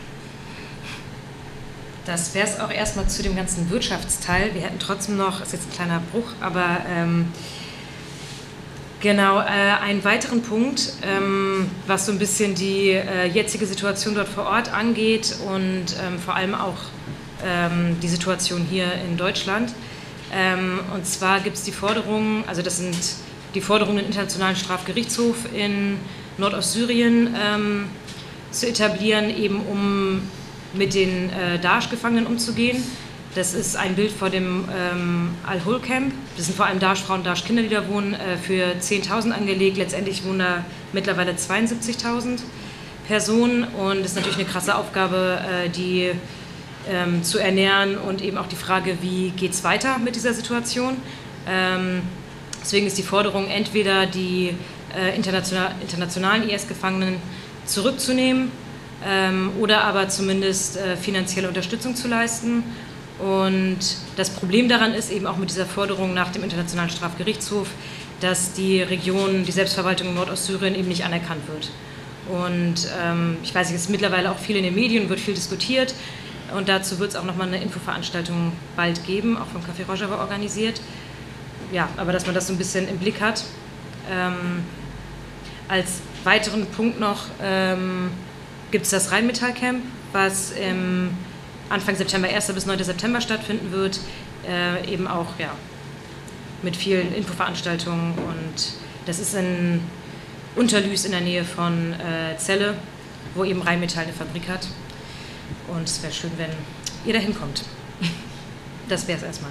Das wäre es auch erstmal zu dem ganzen Wirtschaftsteil. Wir hätten trotzdem noch, ist jetzt ein kleiner Bruch, aber ähm, genau, äh, einen weiteren Punkt, ähm, was so ein bisschen die äh, jetzige Situation dort vor Ort angeht und ähm, vor allem auch ähm, die Situation hier in Deutschland. Ähm, und zwar gibt es die Forderung, also das sind die Forderungen, den Internationalen Strafgerichtshof in Nordostsyrien ähm, zu etablieren, eben um mit den äh, Daesh-Gefangenen umzugehen. Das ist ein Bild vor dem ähm, Al-Hol-Camp. Das sind vor allem Daesh-Frauen und Daesh-Kinder, die da wohnen, äh, für zehntausend angelegt. Letztendlich wohnen da mittlerweile zweiundsiebzigtausend Personen. Und es ist natürlich eine krasse Aufgabe, äh, die ähm, zu ernähren und eben auch die Frage, wie geht es weiter mit dieser Situation. Ähm, deswegen ist die Forderung, entweder die äh, international, internationalen I S-Gefangenen zurückzunehmen, Ähm, oder aber zumindest äh, finanzielle Unterstützung zu leisten. Und das Problem daran ist eben auch mit dieser Forderung nach dem Internationalen Strafgerichtshof, dass die Region, die Selbstverwaltung in Nordostsyrien eben nicht anerkannt wird. Und ähm, ich weiß, es ist mittlerweile auch viel in den Medien, wird viel diskutiert. Und dazu wird es auch nochmal eine Infoveranstaltung bald geben, auch vom Café Rojava organisiert. Ja, aber dass man das so ein bisschen im Blick hat. Ähm, als weiteren Punkt noch ähm, gibt es das Rheinmetall-Camp, was im Anfang September, ersten bis neunten September stattfinden wird, äh, eben auch ja, mit vielen Infoveranstaltungen. Und das ist in Unterlüß in der Nähe von äh, Celle, wo eben Rheinmetall eine Fabrik hat. Und es wäre schön, wenn ihr da hinkommt. Das wäre es erstmal.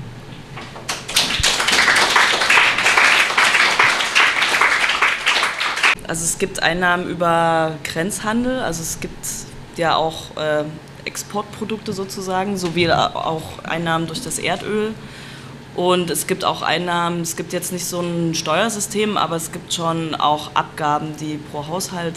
Also es gibt Einnahmen über Grenzhandel, also es gibt ja auch äh, Exportprodukte sozusagen, sowie auch Einnahmen durch das Erdöl. Und es gibt auch Einnahmen, es gibt jetzt nicht so ein Steuersystem, aber es gibt schon auch Abgaben, die pro Haushalt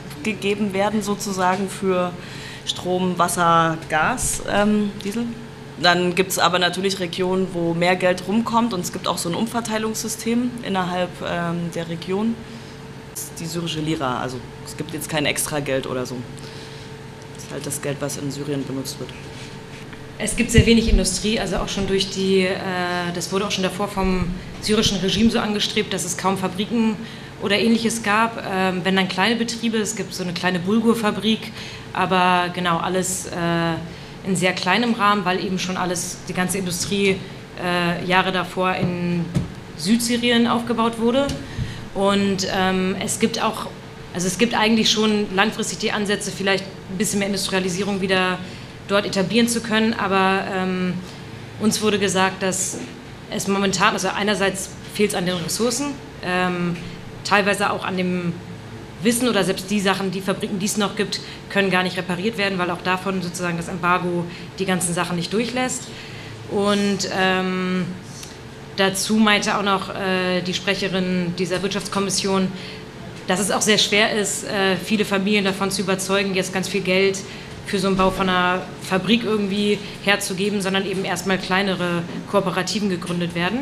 abgegeben werden sozusagen für Strom, Wasser, Gas, ähm, Diesel. dann gibt es aber natürlich Regionen, wo mehr Geld rumkommt und es gibt auch so ein Umverteilungssystem innerhalb ähm, der Region. Die syrische Lira, also es gibt jetzt kein Extrageld oder so. Das ist halt das Geld, was in Syrien benutzt wird. Es gibt sehr wenig Industrie, also auch schon durch die, äh, das wurde auch schon davor vom syrischen Regime so angestrebt, dass es kaum Fabriken oder Ähnliches gab. Ähm, wenn dann kleine Betriebe, es gibt so eine kleine Bulgur-Fabrik, aber genau alles äh, in sehr kleinem Rahmen, weil eben schon alles, die ganze Industrie äh, Jahre davor in Südsyrien aufgebaut wurde. Und ähm, es gibt auch, also es gibt eigentlich schon langfristig die Ansätze, vielleicht ein bisschen mehr Industrialisierung wieder dort etablieren zu können, aber ähm, uns wurde gesagt, dass es momentan, also einerseits fehlt es an den Ressourcen, ähm, teilweise auch an dem Wissen oder selbst die Sachen, die Fabriken, die es noch gibt, können gar nicht repariert werden, weil auch davon sozusagen das Embargo die ganzen Sachen nicht durchlässt. Und ähm, dazu meinte auch noch äh, die Sprecherin dieser Wirtschaftskommission, dass es auch sehr schwer ist, äh, viele Familien davon zu überzeugen, jetzt ganz viel Geld für so einen Bau von einer Fabrik irgendwie herzugeben, sondern eben erstmal kleinere Kooperativen gegründet werden.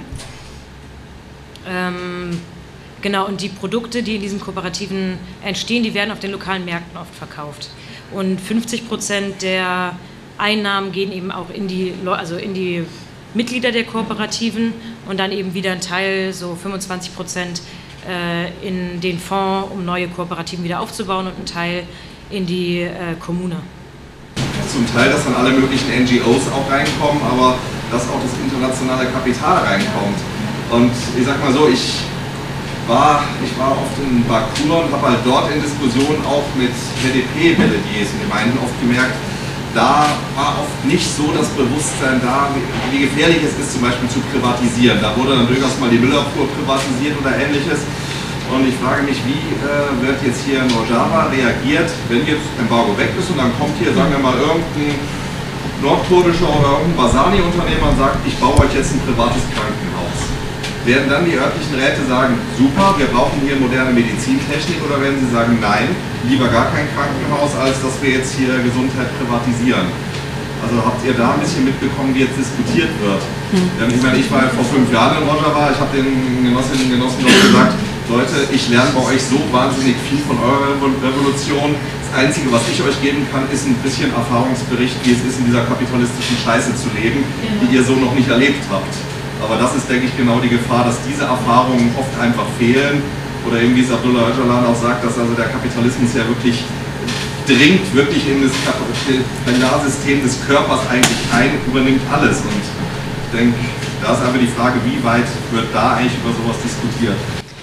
Ähm, genau, und die Produkte, die in diesen Kooperativen entstehen, die werden auf den lokalen Märkten oft verkauft. Und fünfzig Prozent der Einnahmen gehen eben auch in die, also in die Mitglieder der Kooperativen und dann eben wieder ein Teil, so fünfundzwanzig Prozent, äh, in den Fonds, um neue Kooperativen wieder aufzubauen und ein Teil in die äh, Kommune. Zum Teil, dass dann alle möglichen N G Os auch reinkommen, aber dass auch das internationale Kapital reinkommt. Und ich sag mal so, ich war, ich war oft in Baku und habe halt dort in Diskussionen auch mit H D P-Belediers in Gemeinden oft gemerkt, da war oft nicht so das Bewusstsein da, wie gefährlich es ist, zum Beispiel zu privatisieren. Da wurde dann durchaus mal die Müllabfuhr privatisiert oder ähnliches. Und ich frage mich, wie äh, wird jetzt hier in Rojava reagiert, wenn jetzt Embargo weg ist und dann kommt hier, sagen wir mal, irgendein nordkurdischer oder irgendein Basani-Unternehmer und sagt, ich baue euch jetzt ein privates Krankenhaus. Werden dann die örtlichen Räte sagen, super, wir brauchen hier moderne Medizintechnik, oder werden sie sagen, nein, lieber gar kein Krankenhaus, als dass wir jetzt hier Gesundheit privatisieren? Also habt ihr da ein bisschen mitbekommen, wie jetzt diskutiert wird? Hm. Ich meine, ich war vor fünf Jahren in Rojava, ich habe den Genossinnen und Genossen dort gesagt, Leute, ich lerne bei euch so wahnsinnig viel von eurer Revolution. Das Einzige, was ich euch geben kann, ist ein bisschen Erfahrungsbericht, wie es ist, in dieser kapitalistischen Scheiße zu leben, die ihr so noch nicht erlebt habt. Aber das ist, denke ich, genau die Gefahr, dass diese Erfahrungen oft einfach fehlen. Oder eben, wie es Abdullah Öcalan auch sagt, dass also der Kapitalismus ja wirklich dringt wirklich in das Belarsystem des Körpers eigentlich ein, übernimmt alles. Und ich denke, da ist einfach die Frage, wie weit wird da eigentlich über sowas diskutiert?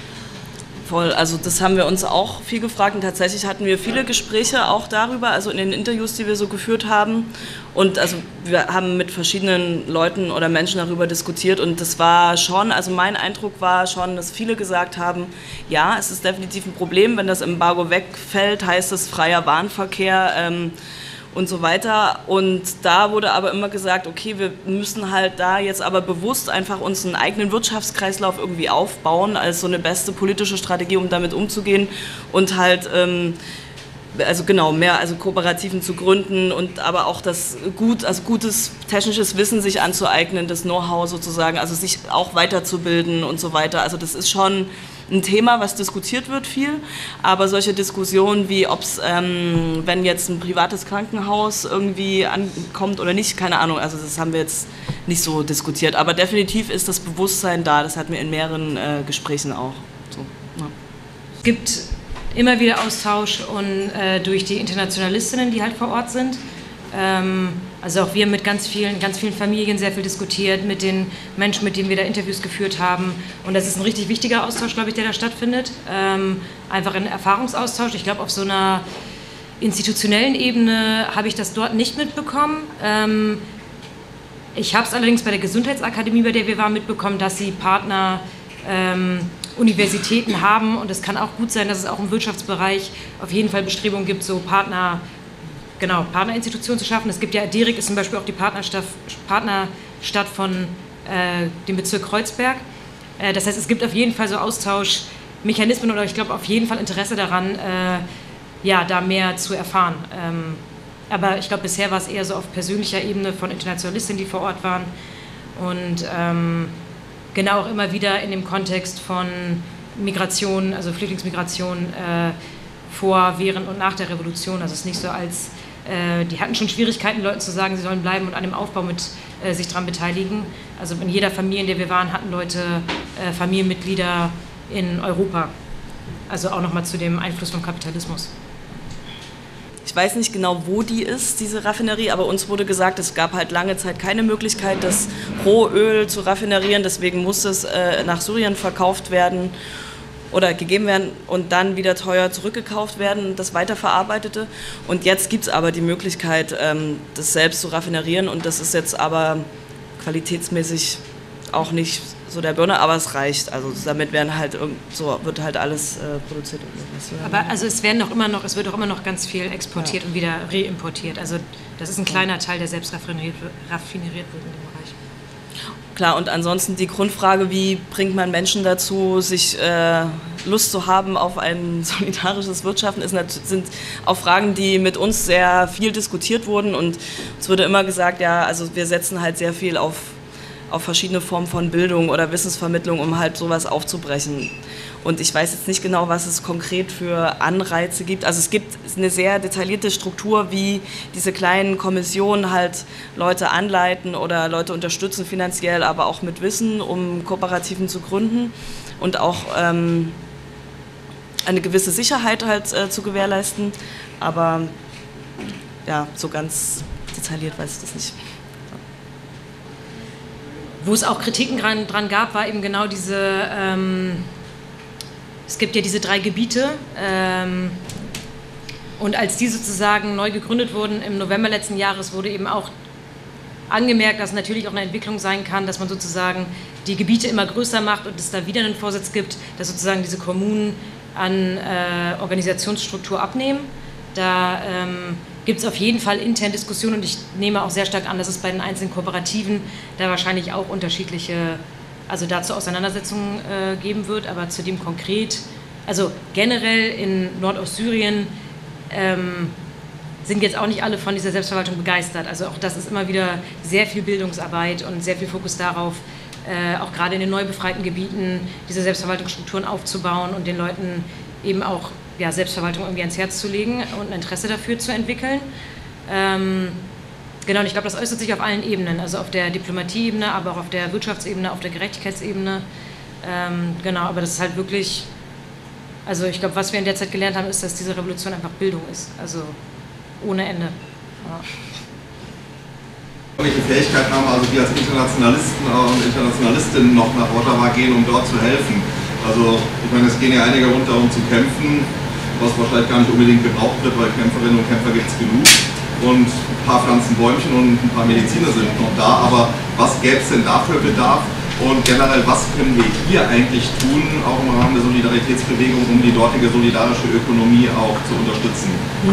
Voll, also das haben wir uns auch viel gefragt und tatsächlich hatten wir viele Gespräche auch darüber, also in den Interviews, die wir so geführt haben, und also wir haben mit verschiedenen Leuten oder Menschen darüber diskutiert und das war schon, also mein Eindruck war schon, dass viele gesagt haben, ja, es ist definitiv ein Problem, wenn das Embargo wegfällt, heißt es freier Warenverkehr, ähm, und so weiter. Und da wurde aber immer gesagt, okay, wir müssen halt da jetzt aber bewusst einfach uns einen eigenen Wirtschaftskreislauf irgendwie aufbauen, als so eine beste politische Strategie, um damit umzugehen und halt, ähm, also genau, mehr also Kooperativen zu gründen und aber auch das gut, also gutes technisches Wissen sich anzueignen, das Know-how sozusagen, also sich auch weiterzubilden und so weiter. Also das ist schon ein Thema, was diskutiert wird viel, aber solche Diskussionen wie, ob es, ähm, wenn jetzt ein privates Krankenhaus irgendwie ankommt oder nicht, keine Ahnung, also das haben wir jetzt nicht so diskutiert, aber definitiv ist das Bewusstsein da, das hatten wir in mehreren äh, Gesprächen auch. So, ja. Es gibt immer wieder Austausch und äh, durch die Internationalistinnen, die halt vor Ort sind. Ähm, also auch wir mit ganz vielen, ganz vielen Familien sehr viel diskutiert, mit den Menschen, mit denen wir da Interviews geführt haben. Und das ist ein richtig wichtiger Austausch, glaube ich, der da stattfindet. Ähm, einfach ein Erfahrungsaustausch. Ich glaube, auf so einer institutionellen Ebene habe ich das dort nicht mitbekommen. Ähm, ich habe es allerdings bei der Gesundheitsakademie, bei der wir waren, mitbekommen, dass sie Partner ähm, Universitäten haben. Und es kann auch gut sein, dass es auch im Wirtschaftsbereich auf jeden Fall Bestrebungen gibt, so Partner Genau, Partnerinstitutionen zu schaffen. Es gibt ja, Derik ist zum Beispiel auch die Partnerstadt, Partnerstadt von äh, dem Bezirk Kreuzberg. Äh, das heißt, es gibt auf jeden Fall so Austauschmechanismen oder ich glaube auf jeden Fall Interesse daran, äh, ja, da mehr zu erfahren. Ähm, aber ich glaube, bisher war es eher so auf persönlicher Ebene von Internationalistinnen, die vor Ort waren. Und ähm, genau auch immer wieder in dem Kontext von Migration, also Flüchtlingsmigration äh, vor, während und nach der Revolution. Also es ist nicht so als, äh, die hatten schon Schwierigkeiten, Leuten zu sagen, sie sollen bleiben und an dem Aufbau mit äh, sich dran beteiligen. Also in jeder Familie, in der wir waren, hatten Leute äh, Familienmitglieder in Europa. Also auch nochmal zu dem Einfluss vom Kapitalismus. Ich weiß nicht genau, wo die ist, diese Raffinerie, aber uns wurde gesagt, es gab halt lange Zeit keine Möglichkeit, das Rohöl zu raffinerieren. Deswegen musste es äh, nach Syrien verkauft werden oder gegeben werden und dann wieder teuer zurückgekauft werden, das weiterverarbeitete. Und jetzt gibt es aber die Möglichkeit, ähm, das selbst zu raffinerieren, und das ist jetzt aber qualitätsmäßig auch nicht so der Burner, aber es reicht. Also damit werden halt so wird halt alles äh, produziert. Aber also es werden noch immer noch, es wird auch immer noch ganz viel exportiert ja. und wieder reimportiert. Also das ist ein kleiner Teil, der selbst raffineriert, raffineriert wird in dem Bereich. Klar, und ansonsten die Grundfrage, wie bringt man Menschen dazu, sich äh, Lust zu haben auf ein solidarisches Wirtschaften, ist, sind auch Fragen, die mit uns sehr viel diskutiert wurden, und es wurde immer gesagt, ja, also wir setzen halt sehr viel auf auf verschiedene Formen von Bildung oder Wissensvermittlung, um halt sowas aufzubrechen. Und ich weiß jetzt nicht genau, was es konkret für Anreize gibt. Also es gibt eine sehr detaillierte Struktur, wie diese kleinen Kommissionen halt Leute anleiten oder Leute unterstützen finanziell, aber auch mit Wissen, um Kooperativen zu gründen und auch ähm, eine gewisse Sicherheit halt äh, zu gewährleisten. Aber ja, so ganz detailliert weiß ich das nicht. Wo es auch Kritiken dran, dran gab, war eben genau diese, ähm, es gibt ja diese drei Gebiete, ähm, und als die sozusagen neu gegründet wurden im November letzten Jahres, wurde eben auch angemerkt, dass natürlich auch eine Entwicklung sein kann, dass man sozusagen die Gebiete immer größer macht und es da wieder einen Vorsitz gibt, dass sozusagen diese Kommunen an äh, Organisationsstruktur abnehmen. Da ähm, gibt es auf jeden Fall intern Diskussionen, und ich nehme auch sehr stark an, dass es bei den einzelnen Kooperativen da wahrscheinlich auch unterschiedliche, also dazu Auseinandersetzungen äh, geben wird, aber zu dem konkret, also generell in Nordostsyrien ähm, sind jetzt auch nicht alle von dieser Selbstverwaltung begeistert. Also auch das ist immer wieder sehr viel Bildungsarbeit und sehr viel Fokus darauf, äh, auch gerade in den neu befreiten Gebieten diese Selbstverwaltungsstrukturen aufzubauen und den Leuten eben auch ja, Selbstverwaltung irgendwie ans Herz zu legen und ein Interesse dafür zu entwickeln. Ähm, genau, und ich glaube, das äußert sich auf allen Ebenen, also auf der Diplomatieebene, aber auch auf der Wirtschaftsebene, auf der Gerechtigkeitsebene. Ähm, genau, aber das ist halt wirklich, also ich glaube, was wir in der Zeit gelernt haben, ist, dass diese Revolution einfach Bildung ist, also ohne Ende. Ja. Welche Fähigkeiten haben also wir als Internationalisten und Internationalistinnen noch nach Ottawa gehen, um dort zu helfen? Also ich meine, es gehen ja einige runter, um zu kämpfen, was wahrscheinlich gar nicht unbedingt gebraucht wird, weil Kämpferinnen und Kämpfer gibt es genug. Und ein paar Pflanzenbäumchen und ein paar Mediziner sind noch da. Aber was gäbe es denn dafür Bedarf? Und generell, was können wir hier eigentlich tun, auch im Rahmen der Solidaritätsbewegung, um die dortige solidarische Ökonomie auch zu unterstützen?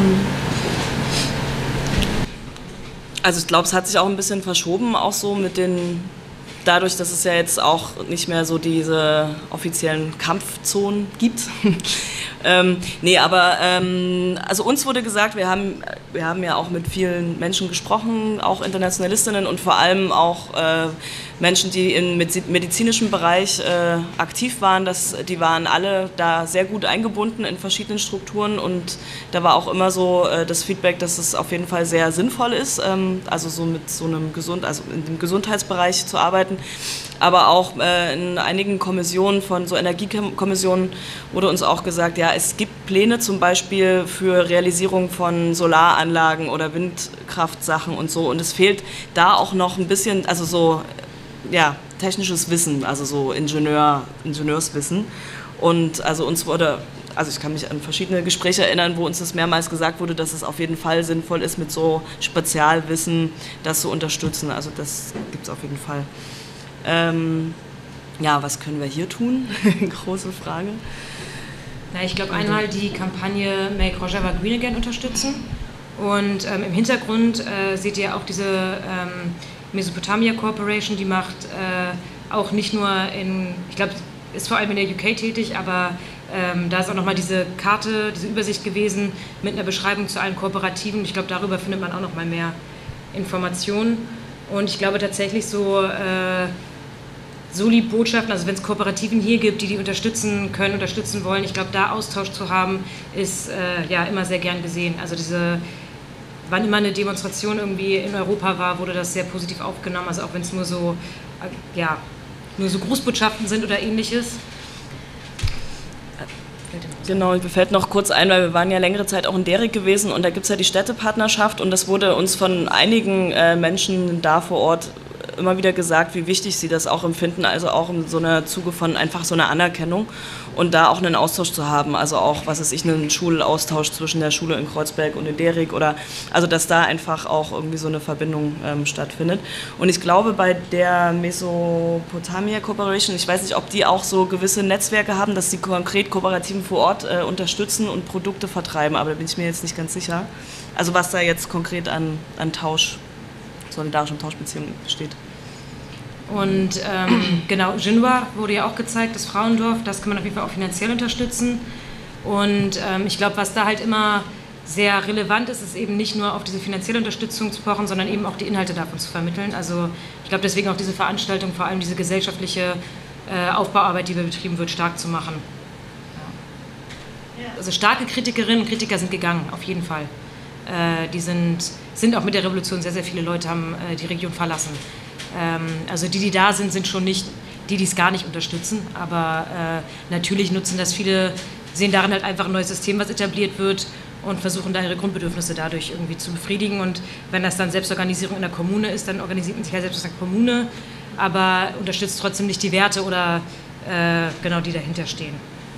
Also ich glaube, es hat sich auch ein bisschen verschoben, auch so mit den, dadurch, dass es ja jetzt auch nicht mehr so diese offiziellen Kampfzonen gibt. ähm, nee, aber ähm, also uns wurde gesagt, wir haben, wir haben ja auch mit vielen Menschen gesprochen, auch Internationalistinnen und vor allem auch äh, Menschen, die im medizinischen Bereich äh, aktiv waren, das, die waren alle da sehr gut eingebunden in verschiedenen Strukturen, und da war auch immer so äh, das Feedback, dass es auf jeden Fall sehr sinnvoll ist, ähm, also so mit so einem Gesund, also in dem Gesundheitsbereich zu arbeiten. Aber auch äh, in einigen Kommissionen von so Energiekommissionen wurde uns auch gesagt, ja, es gibt Pläne zum Beispiel für Realisierung von Solaranlagen oder Windkraftsachen und so, und es fehlt da auch noch ein bisschen, also so ja, technisches Wissen, also so Ingenieur, Ingenieurswissen. Und also uns wurde, also ich kann mich an verschiedene Gespräche erinnern, wo uns das mehrmals gesagt wurde, dass es auf jeden Fall sinnvoll ist, mit so Spezialwissen das zu unterstützen. Also das gibt es auf jeden Fall. Ähm, ja, was können wir hier tun? Große Frage. Na, ich glaube einmal die Kampagne Make Rojava Green Again unterstützen. Und ähm, im Hintergrund äh, seht ihr auch diese ähm, Mesopotamia Corporation, die macht äh, auch nicht nur in, ich glaube, ist vor allem in der U K tätig, aber Ähm, da ist auch nochmal diese Karte, diese Übersicht gewesen mit einer Beschreibung zu allen Kooperativen. Ich glaube, darüber findet man auch nochmal mehr Informationen. Und ich glaube tatsächlich so äh, Soli-Botschaften, also wenn es Kooperativen hier gibt, die die unterstützen können, unterstützen wollen, ich glaube, da Austausch zu haben, ist äh, ja immer sehr gern gesehen. Also diese, wann immer eine Demonstration irgendwie in Europa war, wurde das sehr positiv aufgenommen, also auch wenn es nur so, äh, ja, nur so Grußbotschaften sind oder ähnliches. Genau, mir fällt noch kurz ein, weil wir waren ja längere Zeit auch in Derik gewesen und da gibt es ja die Städtepartnerschaft und das wurde uns von einigen äh, Menschen da vor Ort immer wieder gesagt, wie wichtig sie das auch empfinden, also auch in so einer Zuge von einfach so einer Anerkennung und da auch einen Austausch zu haben, also auch, was weiß ich, einen Schulaustausch zwischen der Schule in Kreuzberg und in Derik oder, also dass da einfach auch irgendwie so eine Verbindung ähm, stattfindet. Und ich glaube, bei der Mesopotamia Corporation, ich weiß nicht, ob die auch so gewisse Netzwerke haben, dass sie konkret Kooperativen vor Ort äh, unterstützen und Produkte vertreiben, aber da bin ich mir jetzt nicht ganz sicher. Also was da jetzt konkret an, an Tausch, solidarischen Tauschbeziehungen steht. Und ähm, genau, Jinwa wurde ja auch gezeigt, das Frauendorf, das kann man auf jeden Fall auch finanziell unterstützen. Und ähm, ich glaube, was da halt immer sehr relevant ist, ist eben nicht nur auf diese finanzielle Unterstützung zu pochen, sondern eben auch die Inhalte davon zu vermitteln. Also ich glaube deswegen auch diese Veranstaltung, vor allem diese gesellschaftliche äh, Aufbauarbeit, die betrieben wird, stark zu machen. Ja. Also starke Kritikerinnen und Kritiker sind gegangen, auf jeden Fall. Äh, die sind, sind auch mit der Revolution, sehr, sehr viele Leute haben äh, die Region verlassen. Also die, die da sind, sind schon nicht die, die es gar nicht unterstützen, aber äh, natürlich nutzen das viele, sehen darin halt einfach ein neues System, was etabliert wird und versuchen da ihre Grundbedürfnisse dadurch irgendwie zu befriedigen und wenn das dann Selbstorganisierung in der Kommune ist, dann organisiert man sich ja selbst in der Kommune, aber unterstützt trotzdem nicht die Werte oder äh, genau die dahinter stehen.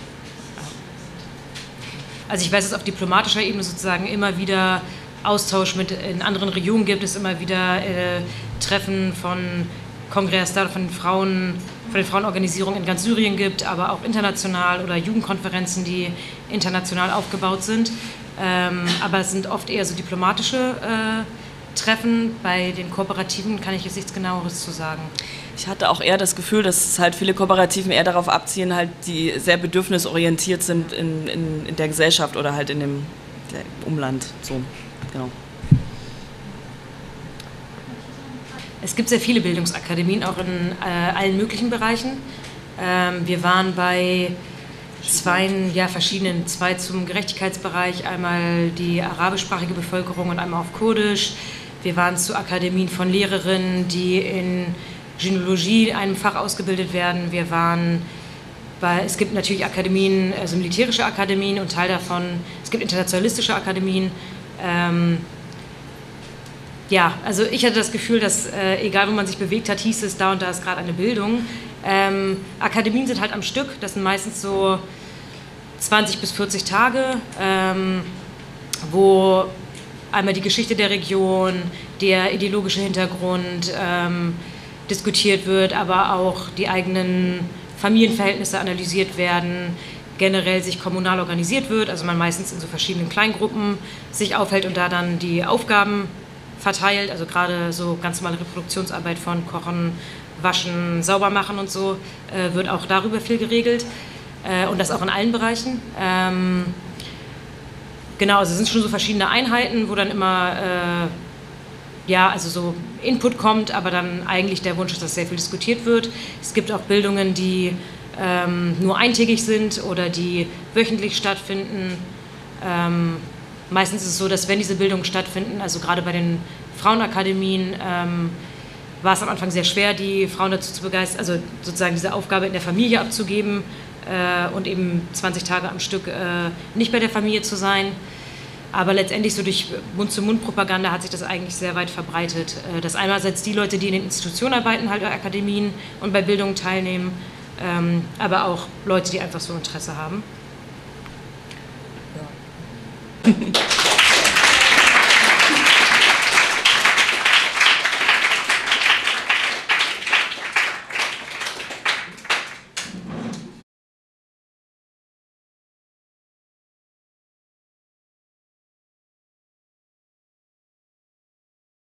Also ich weiß, dass auf diplomatischer Ebene sozusagen immer wieder Austausch mit in anderen Regionen gibt, es immer wieder äh, Treffen von Kongress, von den Frauen, von den Frauenorganisierungen in ganz Syrien gibt, aber auch international oder Jugendkonferenzen, die international aufgebaut sind. Ähm, aber es sind oft eher so diplomatische äh, Treffen. Bei den Kooperativen kann ich jetzt nichts Genaueres zu sagen. Ich hatte auch eher das Gefühl, dass halt viele Kooperativen eher darauf abzielen, halt, die sehr bedürfnisorientiert sind in, in, in der Gesellschaft oder halt in dem Umland. So. Genau. Es gibt sehr viele Bildungsakademien, auch in äh, allen möglichen Bereichen. Ähm, wir waren bei zwei ja, verschiedenen, zwei zum Gerechtigkeitsbereich, einmal die arabischsprachige Bevölkerung und einmal auf Kurdisch. Wir waren zu Akademien von Lehrerinnen, die in Genealogie, einem Fach ausgebildet werden. Wir waren bei, es gibt natürlich Akademien, also militärische Akademien und Teil davon, es gibt internationalistische Akademien. Ähm, ja, also ich hatte das Gefühl, dass äh, egal wo man sich bewegt hat, hieß es, da und da ist gerade eine Bildung. Ähm, Akademien sind halt am Stück, das sind meistens so zwanzig bis vierzig Tage, ähm, wo einmal die Geschichte der Region, der ideologische Hintergrund ähm, diskutiert wird, aber auch die eigenen Familienverhältnisse analysiert werden, generell sich kommunal organisiert wird, also man meistens in so verschiedenen Kleingruppen sich aufhält und da dann die Aufgaben verteilt, also gerade so ganz normale Reproduktionsarbeit von Kochen, Waschen, sauber machen und so, äh, wird auch darüber viel geregelt äh, und das auch in allen Bereichen. Ähm, genau, also es sind schon so verschiedene Einheiten, wo dann immer äh, ja, also so Input kommt, aber dann eigentlich der Wunsch ist, dass sehr viel diskutiert wird. Es gibt auch Bildungen, die ähm, nur eintägig sind oder die wöchentlich stattfinden. Ähm, meistens ist es so, dass wenn diese Bildungen stattfinden, also gerade bei den Frauenakademien, ähm, war es am Anfang sehr schwer, die Frauen dazu zu begeistern, also sozusagen diese Aufgabe in der Familie abzugeben äh, und eben zwanzig Tage am Stück äh, nicht bei der Familie zu sein. Aber letztendlich so durch Mund-zu-Mund-Propaganda hat sich das eigentlich sehr weit verbreitet. Äh, dass einerseits die Leute, die in den Institutionen arbeiten, halt bei Akademien und bei Bildung teilnehmen, ähm, aber auch Leute, die einfach so Interesse haben.